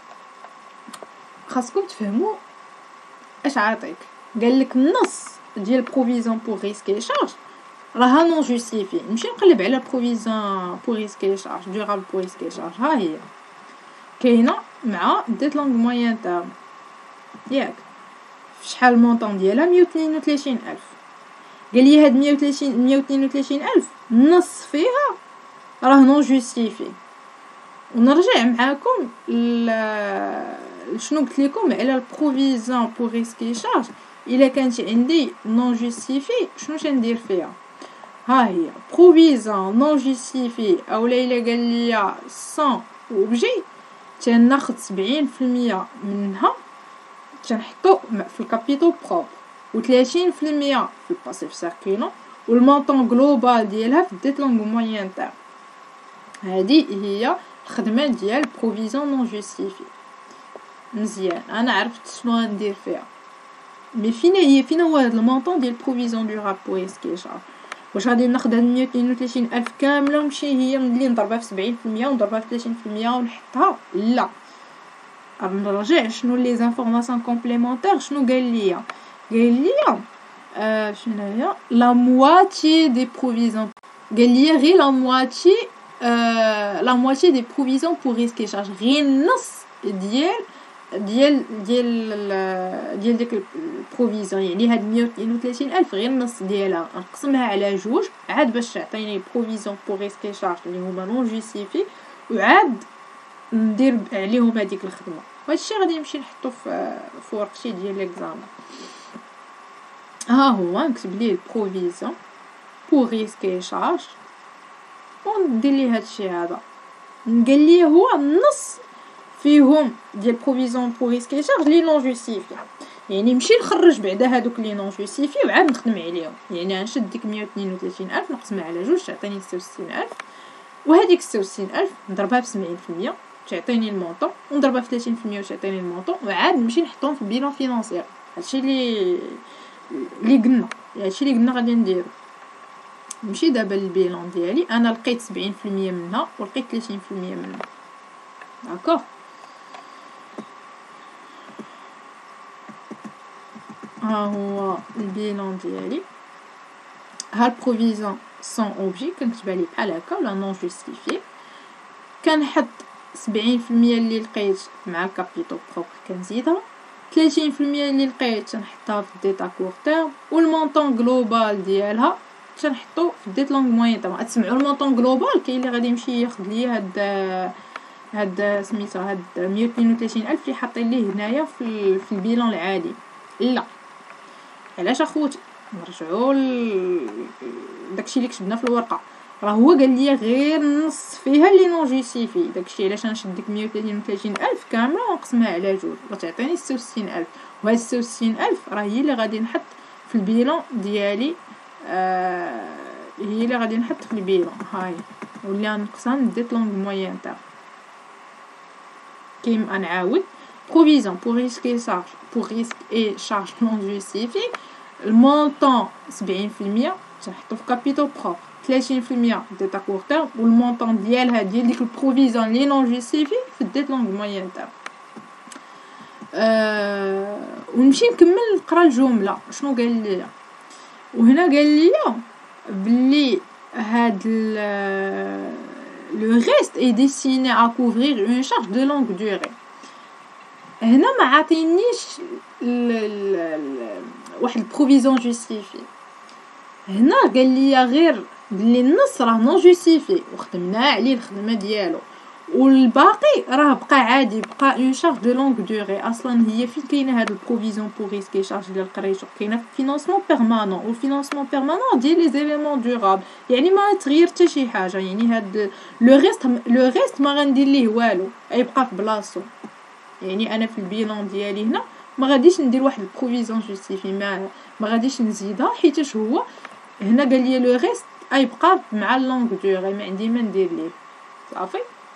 خاصكم تفهموا اش عاطيك. قال لك النص ديال بروفيزيون بور ريسك شارج راها نون جوستيفي. نمشي نقلب على بروفيزيون بور ريسك شارج دورابل بور ريسك شارج ها هي كاينه مع ديت لونغ موين تاع ياك شحال المونطون ديالها مية واثنين وثلاثين ألف. قال لي هاد مية وثلاثين مية واثنين وثلاثين ألف نص فيها راه نون جوستيفي. ونرجع معاكم ل شنو قلت لكم على البروفيزيون بور ريسك شارج الا كانت عندي نون جوستيفي شنو تندير فيها. ها هي بروفيزيون نون جوستيفي اولا الا قال لي سون اوبجي تناخذ سبعين بالمية منها تنحطو في الكابيتال بروب و ثلاثين بالمية في الباسيف سيركيلون والمونطون جلوبال ديالها في ديت لونغ موين تاع. هذه هي الخدمه ديال بروفيزيون نون جوستيفي. مزيان انا عرفت شنو غندير فيها. مي فين هي فين هو هذا المونطون ديال بروفيزيون دورابل بور ريسك شارج؟ واش غادي ناخذ هاد مية واثنين وثلاثين ألف كامله ونمشي هي اللي نضربها في سبعين بالمية ونضربها في ثلاثين بالمية ونحطها؟ لا نرجع شنو لي زانفورماسيون كومبليمونتير. شنو قال لي؟ قال لي euh, la moitié des provisions. Gagner la moitié, euh, la moitié des provisions pour risque et charge. Rien ديال ديال ديال ديال ديك البروفيزيون، يعني هاد مية واثنين وثلاثين ألف غير النص ديالها نقسمها على جوج عاد باش تعطيني بروفيزيون بور ريسك شارج اللي هما نون جوستيفي، وعاد ندير عليهم هذيك الخدمه. وهادشي غادي نمشي نحطو في في ورقتي ديال ليكزام. ها هو نكتب ليه البروفيزيون بور ريسك شارج وندير ليه هادشي هذا. قال لي هو النص فيهم ديال بروفيزيون بور ريسك شارج لي نون جوستيفي، يعني نمشي نخرج بعدا هادوك لي نون جوستيفي وعاد نخدم عليهم. يعني غنشد ديك مية واثنين وثلاثين ألف نقسمها على جوج تعطيني ستة وستين ألف، وهذيك ستة وستين ألف نضربها في سبعين في المية تعطيني المونطون، ونضربها في ثلاثين في المية وتعطيني المونطون، وعاد نمشي نحطهم في البيلون فينانسيير. هادشي اللي اللي قلنا هادشي اللي قلنا غادي نديرو. نمشي دابا للبيلون ديالي، انا لقيت سبعين في المية منها ولقيت ثلاثين في المية منها. داكوغ، ها هو البيلون ديالي. ها البروفيزيون سون اوبجي كنكتب عليه بحال هكا ولا نون جوستيفي. كنحط سبعين في المية اللي لقيت مع الكابيتو بروبر كنزيدها، ثلاثين في المية اللي لقيت تنحطها في الديتا كور تيرم، والمونطون جلوبال ديالها تنحطو في الديت لونغ موين تيرم. تسمعوا المونطون جلوبال كاين اللي غادي يمشي ياخذ ليا هاد هاد سميتها هاد مية واثنين وثلاثين ألف اللي حاطين ليه هنايا في في البيلون العادي. لا، علاش اخوتي نرجعوا ل... داكشي اللي كتبنا في الورقه، راه هو قال لي غير نص فيها اللي نون جوستيفي. داكشي علاش غنشد ديك مية واثنين وثلاثين ألف كامله ونقسمها على جوج وتعطيني ستة وستين ألف، وهاد ستة وستين ألف راه هي اللي غادي نحط في البيلون ديالي. آه هي اللي غادي نحط في البيلون هاي، واللي غنقسم ديت لونغ موين تاع كيما نعاود. provision pour risque et charge pour risque et charge non justifié، المونطون سبعين في المية تنحطو في كابيتال بروبر، ثلاثين في المية ديتا كور تيرم، والمونطون ديالها ديال ديك البروفيزيون لي نون جوستيفي في الديت لونغ موين تاع. أه ونمشي نكمل نقرا الجمله شنو قال لي. وهنا قال لي بلي هاد لو ريست اي ديستيني ا كوفرير اون شارج دو لونغ دوري. هنا ما عاطينيش واحد البروفيزيون جوستيفي، هنا قال لي غير بلي النص راه نون جوستيفي وخدمنا عليه الخدمه ديالو، والباقي راه بقى عادي، بقى اون شارج دو لونغ دوري. اصلا هي فين كاينه هاد البروفيزيون بور ريسك شارج ديال قريتو؟ كاينه في فينانسمون بيرمانون، والفينانسمون بيرمانون ديال لي زيليمون دورابل، يعني ما تغير حتى شي حاجه. يعني هاد لو ريست لو ريست ما غندير ليه والو، يبقى في بلاصتو. يعني انا في البيلون ديالي هنا ما غاديش ندير واحد البروفيزيون جوستيفي، ما ما غاديش نزيدها حيتاش هو هنا قال لي لو ريست يبقى مع اللونغ دوري، ما عندي ما ندير ليه صافي.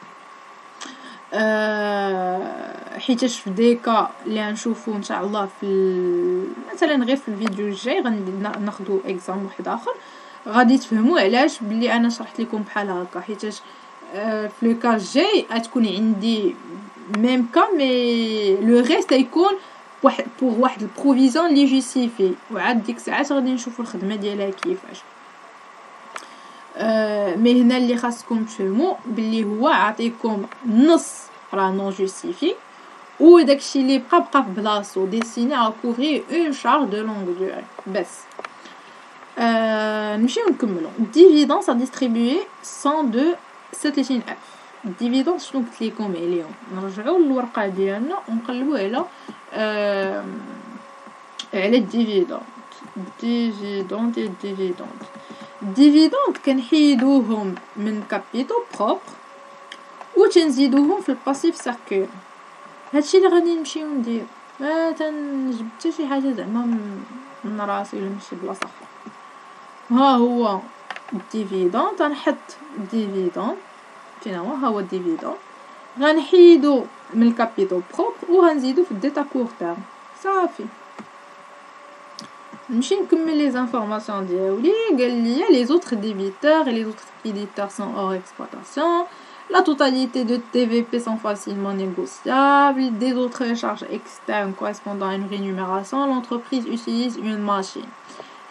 أه حيتاش في ديكا اللي غنشوفو ان شاء الله في ال... مثلا غير في الفيديو الجاي غناخذوا اكزام واحد اخر غادي تفهموا علاش بلي انا شرحت لكم بحال هكا. حيتاش أه في لو كا الجاي غتكون عندي ميم كا مي لو ريست يكون واحد بوغ واحد البروفيزيون لي جوستيفي، وعاد ديك الساعات غادي نشوفوا الخدمه ديالها كيفاش. أه مي هنا اللي خاصكم تفهموا بلي هو عاطيكم نص راه نون جوستيفي، و داكشي اللي بقى بقى في بلاصتو ديستيني ا كوفري اون شارج دو لونغ دوري بس. أه نمشيو نكملوا. الديفيدون سا ديستريبيي cent deux وثلاثين ألف. الديفيدون شنو قلت لكم عليهم؟ نرجعوا للورقه ديالنا ونقلبوا على أه على الديفيدون. الديفيدون ديال الديفيدون الديفيدون كنحيدوهم من كابيتو بروبر وتنزيدوهم في الباسيف سيركول. هادشي اللي غادي نمشيو ندير، ما تنجبد حتى شي حاجه زعما من راسي ولا من شي بلاصه اخرى. ها هو الديفيدون، تنحط الديفيدون فين هو، ها هو الديفيدون غنحيدو من الكابيتو بروبر وغنزيدو في الديتا كور تيرم صافي. نمشي نكمل لي زانفورماسيون ديالي. قال لي لي زوتر ديبيتeurs et les autres créditeurs sont hors exploitation. La totalité de T V P sont facilement négociables. Des autres charges externes correspondant à une rémunération, l'entreprise utilise une machine.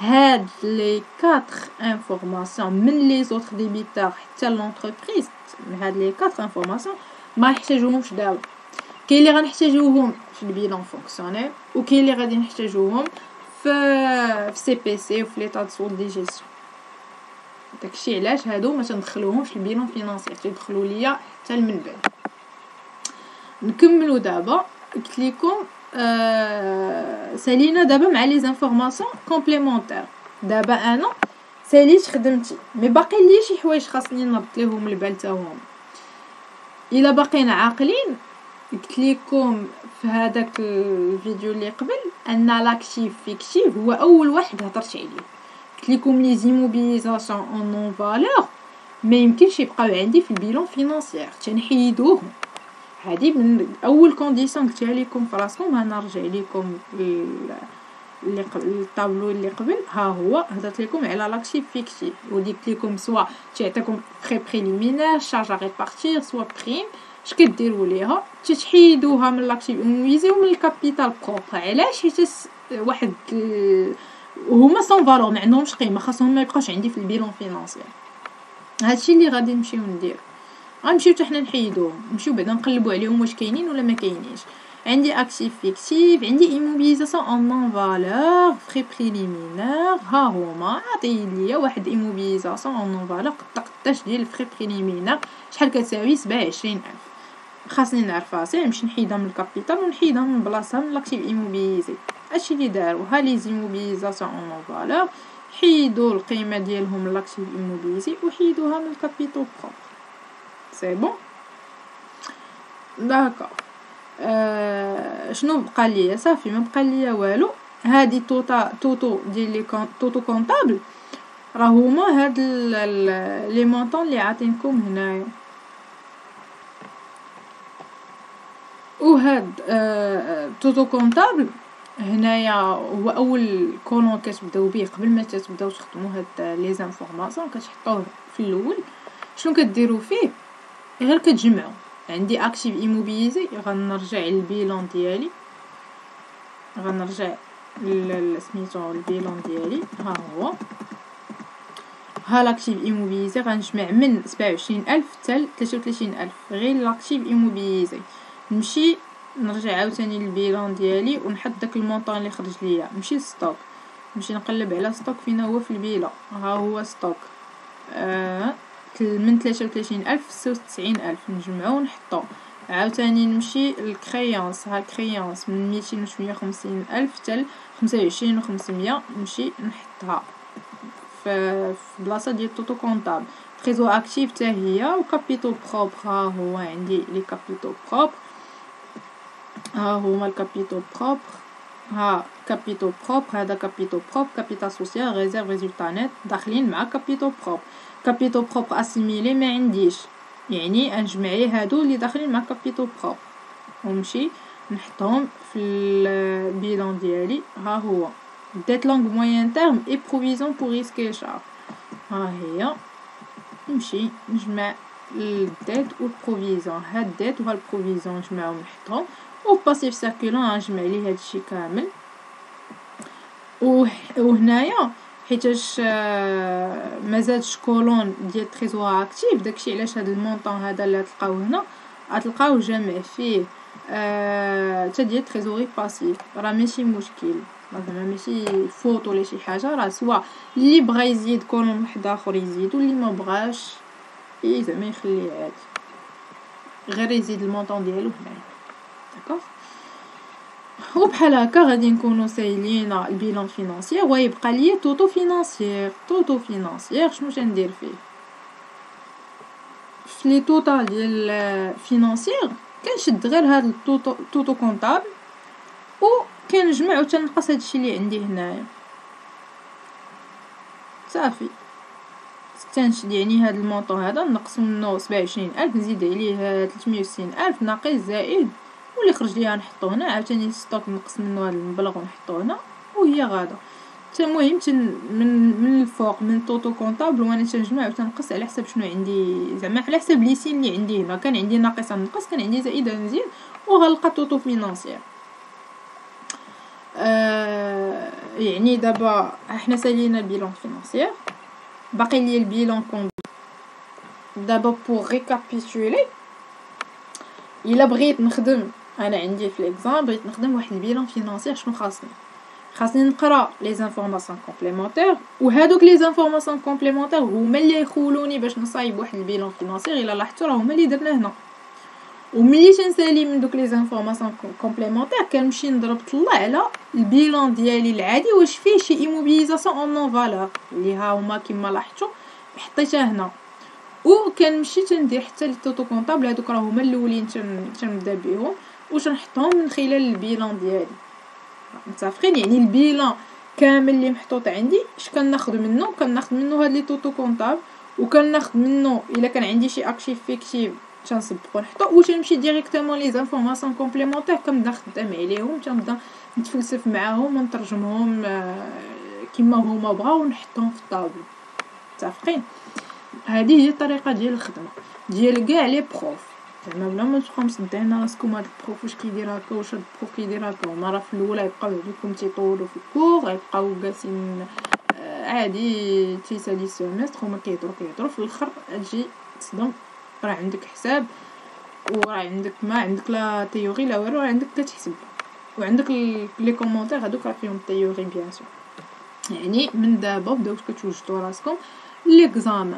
هاد لي quatre انفورماسيون من لي زوتر ديبيتور حتى لونتربريز، هاد لي quatre انفورماسيون ما نحتاجوهمش دابا. كاين اللي غنحتاجوهم في البيلون فونكسيونيل، وكاين اللي غادي نحتاجوهم في في سي بي سي وفي ليطا دو سول دي جيستيون. داكشي علاش هادو ما تندخلوهمش في البيلون فينانسيير، تيدخلوا ليا حتى من بعد. نكملوا دابا. قلت لكم آه سالينا دابا مع لي زانفورماسيون كومبليمونتير. دابا انا ساليت خدمتي، مي باقي لي شي حوايج خاصني نرد ليهم البال حتى هما. الا باقينا عاقلين قلت لكم في هذاك الفيديو اللي قبل ان لاكتيف فيكتيف هو اول واحد هضرت عليه. قلت لكم لي زيموبيليزاسيون اون نون فالور ما يمكنش يبقاو عندي في البيلون فينانسيير، تنحيدوهم. هذه من اول كونديسيون قلتها لكم في راسكم. انا نرجع لكم اللي قبل الطابلو اللي قبل. ها هو هضرت لكم على لاكتيف فيكتيف، وديت لكم سوا تعطيكم فري بريليمينير، شارج ا ريبارتير، سوا بريم. اش كديروا ليها؟ تتحيدوها من لاكتيف ايموبيليزي ومن الكابيتال بروبر. علاش؟ حيت واحد هما سون فالور، ما عندهمش قيمه، خاصهم ما يبقاوش عندي في البيلون فينانسيير. هادشي اللي غادي نمشيو ندير. غنمشيو حتى حنا نحيدوهم، نمشيو بعدا نقلبوا عليهم واش كاينين ولا ما كاينينش. عندي اكتيف فيكتيف، عندي ايموبيليزاسيون اون نون فالور، فري بريليمينير. ها هما عطي ليا واحد ايموبيليزاسيون اون نون فالور قد قداش ديال الفري بريليمينير، شحال كتساوي؟ سبعة وعشرين ألف. خاصني نعرفها، سي نمشي نحيدها من الكابيتال ونحيدها من بلاصتها من لاكتيف ايموبيليزي. هادشي اللي داروا. ها لي زيموبيليزاسيون اون نون فالور حيدوا القيمه ديالهم من لاكتيف ايموبيليزي وحيدوها من الكابيتال بروبر. سي بون داكور. آه شنو بقى ليا؟ صافي ما بقى ليا والو. هادي توتا توتو ديال لي كون توتو كونطابل راه هما هاد لي مونطون اللي عاطينكم هنايا. وهاد آه توتو كونطابل هنايا هو اول كولون كتبداو به قبل ما تبداو تخدموا هاد لي زانفورماسيون. كتحطوه في الاول. شنو كديروا فيه؟ غير كتجمعوا. عندي اكتيف ايموبيليزي، غنرجع للبيلون ديالي، غنرجع لسميتو البيلون ديالي. ها هو ها لاكتيف ايموبيليزي. غنجمع من سبعة وعشرين ألف حتى ثلاثة وثلاثين ألف غير لاكتيف ايموبيليزي. نمشي نرجع عاوتاني للبيلون ديالي ونحط داك المونطون اللي خرج ليا. نمشي للستوك، نمشي نقلب على ستوك فين هو في البيلون. ها هو ستوك آه من ثلاثة وثلاثين ألف ستة وتسعين ألف. نجمعو ونحطو. عاوتاني نمشي للكريونس. ها الكريونس من ميتين وشويه وخمسين ألف حتى خمسة وعشرين وخمسمية. نمشي نحطها في بلاصه ديال توتو كونطابل. تريزو اكتيف حتى هي وكابيتو بروبر. ها هو عندي لي كابيتو بروبر. ها هما الكابيتو بروبر. ها كابيتو بروبر، هذا كابيتو بروبر، كابيتال سوسيال، ريزيرف، ريزولتا نت داخلين مع كابيتو بروبر. كابيتو بروبر اسيميلي ما عنديش، يعني نجمع لي هادو اللي داخلين مع كابيتو بروبر ونمشي نحطهم في البيلون ديالي. ها هو ديت لونغ موين تيرم اي بروفيزيون بور ريسك اي شارج. ها هي نمشي نجمع الديت والبروفيزيون. هاد الديت وها البروفيزيون نجمعهم نحطهم. و باسيف سيركولون غنجمع ليه هادشي كامل. وهنايا حيتاش ما زادش كولون ديال تريزور اكتيف، داكشي علاش هاد المونطون هذا اللي تلقاوه هنا غتلقاو جامع فيه حتى ديال تريزوري باسيف. راه ماشي مشكل، زعما ماشي فوت ولا شي حاجه. راه سوا اللي بغى يزيد كولون واحد اخر يزيد، واللي ما بغاش اي زعما يخليه عادي، غير يزيد المونطون ديالو هنايا. داكوغ. وبحال هكا غادي نكونوا سايلين البيلون فينانسيير. ويبقى لي توتو فينانسيير. توتو فينانسيير شنو تندير فيه؟ في لي توتال ديال فينانسيير كنشد غير هاد التوتو توتو كونطابل وكنجمع وتنقص هادشي اللي عندي هنايا صافي. تنشد يعني هاد المونطون هذا نقص منه سبعة وعشرين ألف، نزيد عليه ثلاثمية وستين ألف ناقص زائد واللي خرج ليها نحطو هنا. عاوتاني ستوك نقص منه هاد المبلغ ونحطو هنا وهي غادا. حتى المهم من من الفوق من توتو كونطابل وانا تنجمع وتنقص على حسب شنو عندي، زعما على حسب لي سين اللي عندي هنا. كان عندي ناقصه نقص، كان عندي زائده نزيد، وغنلقى توتو فينانسيير. آه يعني دابا احنا سالينا البيلون فينانسيير، باقي لي البيلون كون. دابا بوغ ريكابيتولي، الا بغيت نخدم انا عندي في ليكزام بغيت نخدم واحد البيلون فينانسيير، شنو خاصني؟ خاصني نقرا لي زانفورماسيون كومبليمونتير، وهادوك لي زانفورماسيون كومبليمونتير هما اللي يخولوني باش نصايب واحد البيلون فينانسيير. الا لاحظتوا راه هما اللي درنا هنا. وملي تنسالي من دوك لي زانفورماسيون كومبليمونتير كنمشي نضرب طلع على البيلون ديالي العادي واش فيه شي ايموبيليزاسيون اون نون فالور اللي ها هما كما لاحظتوا حطيتها هنا. وكنمشي تندير حتى لي توتو كونطابل، هذوك راه هما الاولين تنبدا بهم وتنحطهم من خلال البيلون ديالي. متفقين؟ يعني البيلون كامل اللي محطوط عندي اش كناخذ منه؟ كناخذ منه هاد لي توتو كونطابل، وكناخذ منه الا كان عندي شي اكتيف فيكتيف تنصبقو نحطو، و تنمشي ديريكتومون لي زانفورماسيون كومبليمونتير كنبدا نخدم عليهم، تنبدا نتفلسف معاهم ونترجمهم كما هما بغاو ونحطهم في الطابلو. متفقين؟ هذه هي الطريقه ديال الخدمه ديال كاع لي بروف. زعما بلا ما تبقاو مصدعين راسكم هاد البروف واش كيدير هكا واش هاد البروف كيدير هكا، وما راه في الاولى يبقاو يعطيكم تيطولوا في الكور، يبقاو جالسين عادي تيسالي السيمستر وما كيهضروا كيهضروا في الاخر تجي تصدم. راه عندك حساب وراه عندك ما عندك لا تيوري لا والو، عندك كتحسب وعندك لي كومونتير هذوك راه فيهم تيوري بيان سور. يعني من دابا بداو كتوجدوا راسكم ليكزامان.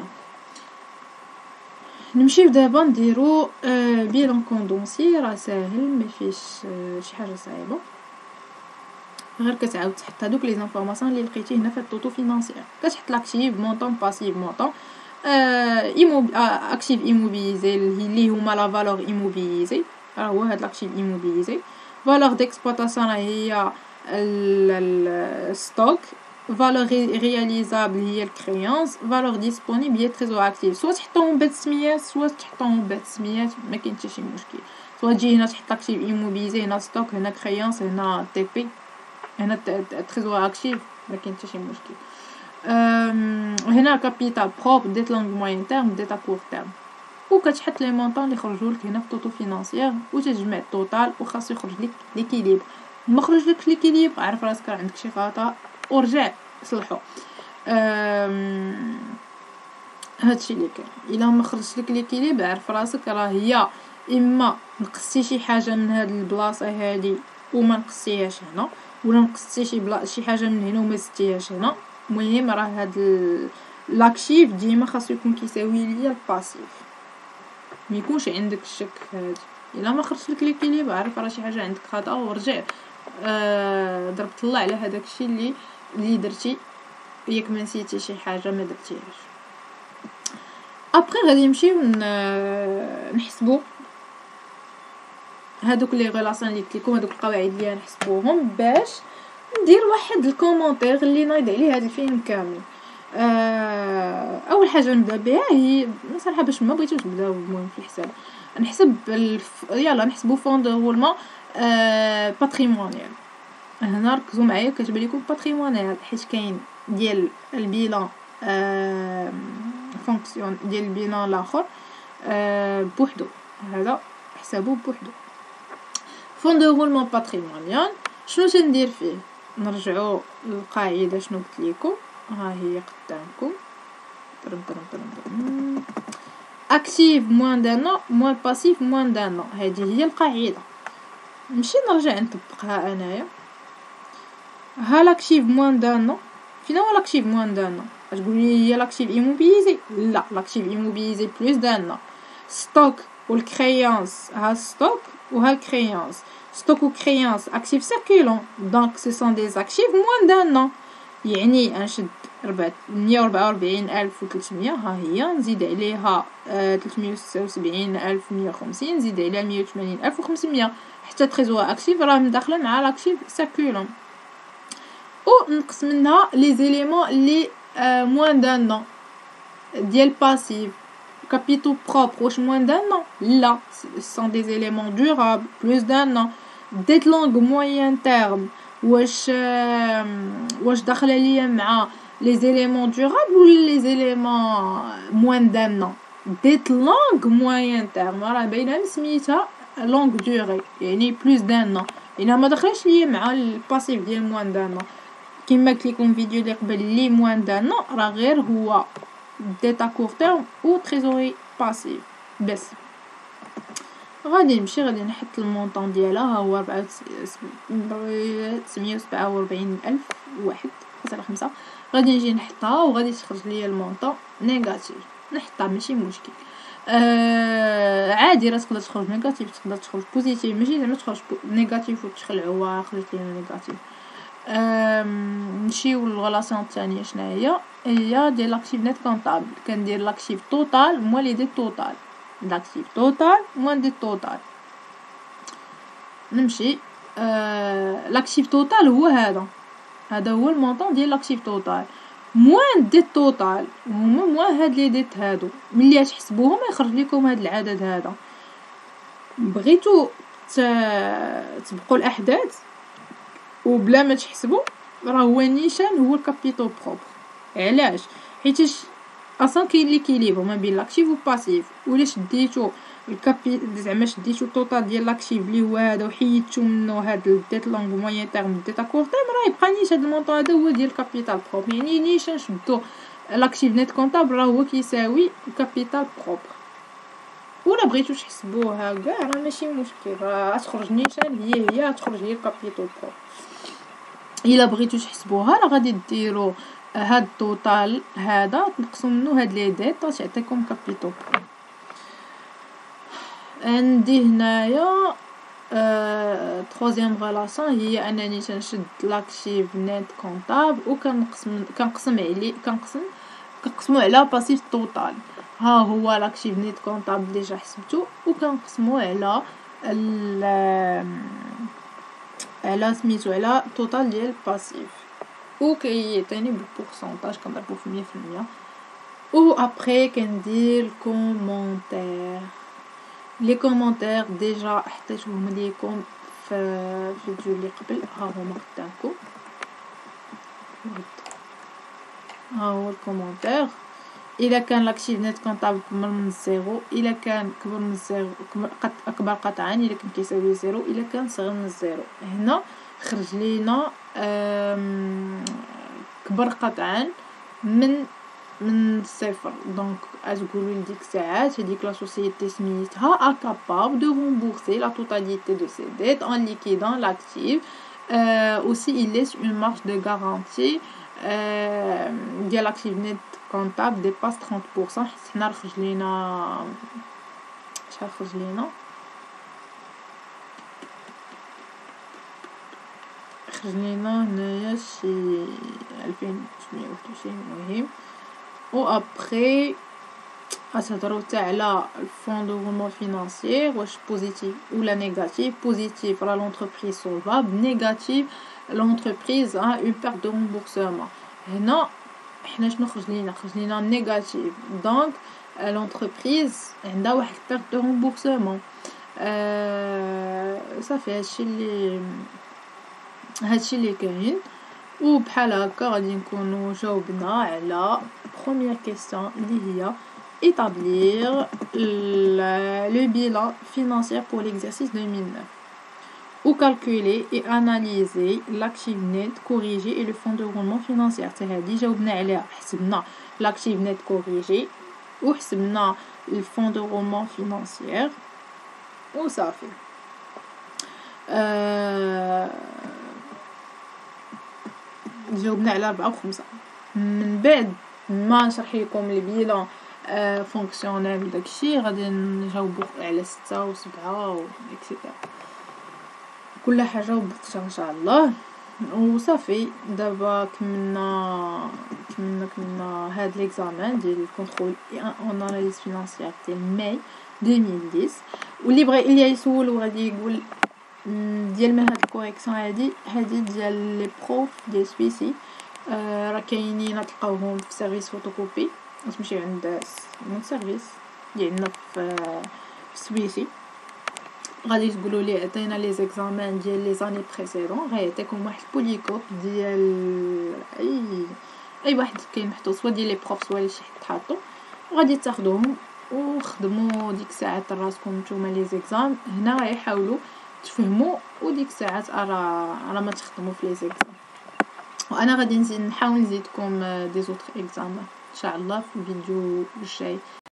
نمشيو دابا نديرو آه بيلون كوندونسي، راه ساهل ما فيش آه شي حاجه صعيبه، غير كتعاود تحط هذوك لي زانفورماسيون اللي لقيتي هنا في الطوطو فينانسيير. كتحط لاكتيف مونطون باسيف مونطون آه ايموب آه اكتيف ايموبيليزي اللي هما لا فالور ايموبيليزي، راه هو هاد لاكتيف ايموبيليزي. فالور ديكسبلوطاسيون هي الستوك، valeur réalisable هي الكريونس، valeur disponible هي التريزور اكتيف. سوا تحطوهم بهاد السميات سوا تحطوهم بهاد السميات ما كاين حتى شي مشكل، سوا تجي هنا تحط اكتيف ايموبيليزي، هنا ستوك، هنا كريونس، هنا تي بي، هنا تريزور اكتيف، ما كاين حتى شي مشكل. هنا كابيتال بروب، ديت لونغ موين تيرم، ديت ا كور تيرم، وكتحط لي مونطون اللي خرجوا لك هنا في طوطو فينانسيير وتجمع التوتال وخاص يخرج لك ليكيليبر. ما خرج لك ليكيليبر عرف راسك راه عندك شي خطا ورجع صلحو. هادشي اللي كاين. الا ما خرجش لك ليكيليبر عرف راسك راه هي اما نقصتي شي حاجه من هاد البلاصه هادي وما نقصتيهاش هنا، ولا نقصتي شي بلا شي حاجه من هنا وما زدتيهاش هنا. المهم راه هاد لاكتيف ديما خاصو يكون كيساوي ليا الباسيف، ما يكونش عندك الشك في هادي. الا ما خرجش لك ليكيليبر عرف راه شي حاجه عندك خطا ورجع آه ضربت الله على هذاك الشيء اللي اللي درتي، ياك ما نسيتي شي حاجه ما درتيهاش. ابري غادي نمشيو نحسبوا هادوك لي غولاسيون اللي قلت لكم، هادوك القواعد اللي نحسبوهم باش ندير واحد الكومونتير اللي نايض عليه هذا الفيلم كامل. آه اول حاجه نبدا بها هي صراحه باش ما بغيتوش نبداو المهم في الحساب، نحسب الف... يلا نحسبوا فون دو رولمون آه باتريمونيال. هنا ركزوا معايا كتب لكم باتريمونيال حيت كاين ديال البيلان آه فونكسيون ديال البيلان الاخر آه بوحدو، هذا حسابو بوحدو. فون دو رولمون باتريمونيال شنو تندير فيه؟ نرجعوا للقاعده شنو قلت لكم، ها هي قدامكم. طرم طرم طرم طرم. اكتيف موان دان ان موان باسيف موان دان ان، هذه هي القاعده. نمشي نرجع نطبقها انايا. ها لاكتيف موان دان ان، فين هو لاكتيف موان دان ان؟ تقول لي هي لاكتيف ايموبيليزي؟ لا، لاكتيف ايموبيليزي بلوس دان ان. ستوك والكريانس، ها ستوك وها الكريانس. ستوك وكريانس اكتيف سيركولون، دونك سي سون دي اكتيف موان دان ان. يعني نشد مية وربعة وربعين ألف وثلاثمية، ها هي نزيد عليها ثلاثمية وستة وسبعين ألف ومية وخمسين، نزيد عليها مية وثمانين ألف وخمسمية، حتى تريزور اكتيف راه مداخله مع لاكتيف سيركولون. ونقص منها لي زيليمون لي موان دان ان ديال باسيف. كابيتو بروبر واش موان دان ان؟ لا، سون دي زيليمون دورابل بلوس دان ان. ديت لونغ موين تيرم واش واش داخله ليا مع لي زيليمون دورابل ولا لي زيليمون موان دان ان؟ ديت لونغ موين تيرم راه باينه سميتها لونغ دوري يعني بلوس دان ان، الا ما دخلش ليا مع الباسيف ديال موان دان ان. كيما قلت لكم فيديو اللي قبل لي موان دان راه غير هو ديتا كور تيرم و تريزوري باسيف بس. غادي نمشي غادي نحط المونطون ديالها ها هو ربعة تسعمية وسبعة وربعين الف واحد خمسة خمسة. غادي نجي نحطها وغادي تخرج ليا المونطون نيجاتيف، نحطها ماشي مشكل. آه عادي راه تقدر تخرج نيجاتيف تقدر تخرج بوزيتيف، ماشي زعما تخرج نيجاتيف وتخلعوا خرجت لينا نيجاتيف. آه نمشيو للغلاسيون الثانيه شنو هي هي ديال لاكتيف نت كونطابل. كندير لاكتيف توتال موان لي دي توتال، لاكتيف توتال موان دي توتال. نمشي آه لاكتيف توتال هو هذا هذا هو المونطون ديال لاكتيف توتال موان دي توتال هما موان هاد لي ديت هادو. ملي تحسبوهم يخرج لكم هاد العدد هذا. بغيتو تبقوا الاحداث وبلا ما تحسبوا راه هو نيشان هو الكابيتال بروبر. علاش؟ حيتاش اصلا كاين ليكيليبر ما بين لاكتيف وباسيف، ولا شديتو الكابي زعما شديتو التوتال ديال لاكتيف اللي هو هذا وحيدتو منه هاد الديت لونغ موين تيرم ديتا كور تيرم راه يبقى نيش هاد المونطون هذا هو ديال الكابيتال بروبر. يعني نيش نشدو لاكتيف نت كونطابل راه هو كيساوي الكابيتال بروبر. ولا بغيتو تحسبوها كاع راه ماشي مشكل، راه تخرج نيشان هي هي تخرج هي الكابيتال بروبر. الا بغيتو تحسبوها راه غادي ديروا هاد التوتال هذا تنقصوا منه هاد لي ديت تعطيكم كابيتال. عندي هنايا آه تروزيام غلاسون هي انني تنشد لاكتيف نت كونطابل وكنقسم كنقسم عليه كنقسم كنقسمو على باسيف توتال. ها هو لاكتيف نت كونطابل ديجا حسبتو وكنقسمو على ال على سميتو على توتال ديال باسيف وكيعطيني بالبورسونتاج كنضربو في مية في المية. و ابري كندير كومونتير. لي كومونتير ديجا حطيتهم ليكم في الفيديو اللي قبل ها هما قدامكم. ها هو الكومونتير. الا كان لاكتيف نت كونطابل كبر من الزيرو، الا كان كبر من الزيرو قد اكبر قطعا، الا كان كيساوي زيرو، الا كان صغر من الزيرو. هنا خرج لينا كبر قطعا من من الصفر. دونك اتقولوا لديك الساعات هذيك لا سوسيتي سميتها ا كابابل دو rembourser la totalité de ses dettes en liquidant l'actif. euh, aussi il laisse une marge de garantie euh, ديال l'actif net comptable dépasse trente pour cent. حنا خرج لينا شحال خرج لينا خرج لينا هنايا شي ألفين وتسعمية وواحد وعشرين. المهم و ابري غتهضروا حتى على الفون دو رومون فينانسيير واش بوزيتيف ولا نيجاتيف. بوزيتيف راه لونتربريز سولفابل، نيجاتيف لونتربريز ا اون بيرت دو رومبورسمون. هنا حنا شنو خرج لينا؟ خرج لينا نيجاتيف. دونك لونتربريز عندها واحد بيرت دو رومبورسمون. ا صافي هادشي اللي هادشي اللي كاين. وبحال هكا غادي نكونوا جاوبنا على première question اللي هي établir le bilan financier pour l'exercice deux mille neuf ou calculer et analyser l'actif net corrigé et le fonds de roulement financier. حتى هادي جاوبنا عليها، حسبنا l'actif net corrigé وحسبنا الفون دو roulement financier وصافي. أه جاوبنا على أربعة وخمسة. من بعد ما نشرح لكم البيلان آه فونكسيونيل داكشي غادي نجاوبوا على ستة وسبعة و اكسيتيرا كل حاجه وبوقتها ان شاء الله. وصافي دابا كملنا كملنا كملنا هاد ليكزامان ديال الكونترول اون اناليز فينانسيير ديال ماي deux mille dix. واللي بغى اللي يسول غادي يقول ديال ما هاد الكوريكسيون هادي هادي ديال لي بروف ديال سويسي. آه راه كاينين تلقاوهم في سيرفيس فوتوكوبي تمشي عند من سيرفيس ديالنا في سويسي. غادي تقولوا لي عطينا لي زيكزامان ديال لي زاني بريسيدون، غيعطيكم واحد البوليكوب ديال اي اي واحد كاين محطوط سوا ديال لي بروف سوا لي شي حد حاطو، وغادي تاخذوهم وخدموا ديك الساعات راسكم نتوما لي زيكزام. هنا غيحاولوا تفهموا وديك الساعات راه راه ما تخدموا في لي زيكزام. وانا غادي نزيد نحاول نزيدكم دي زوتر اكزام ان شاء الله في الفيديو الجاي.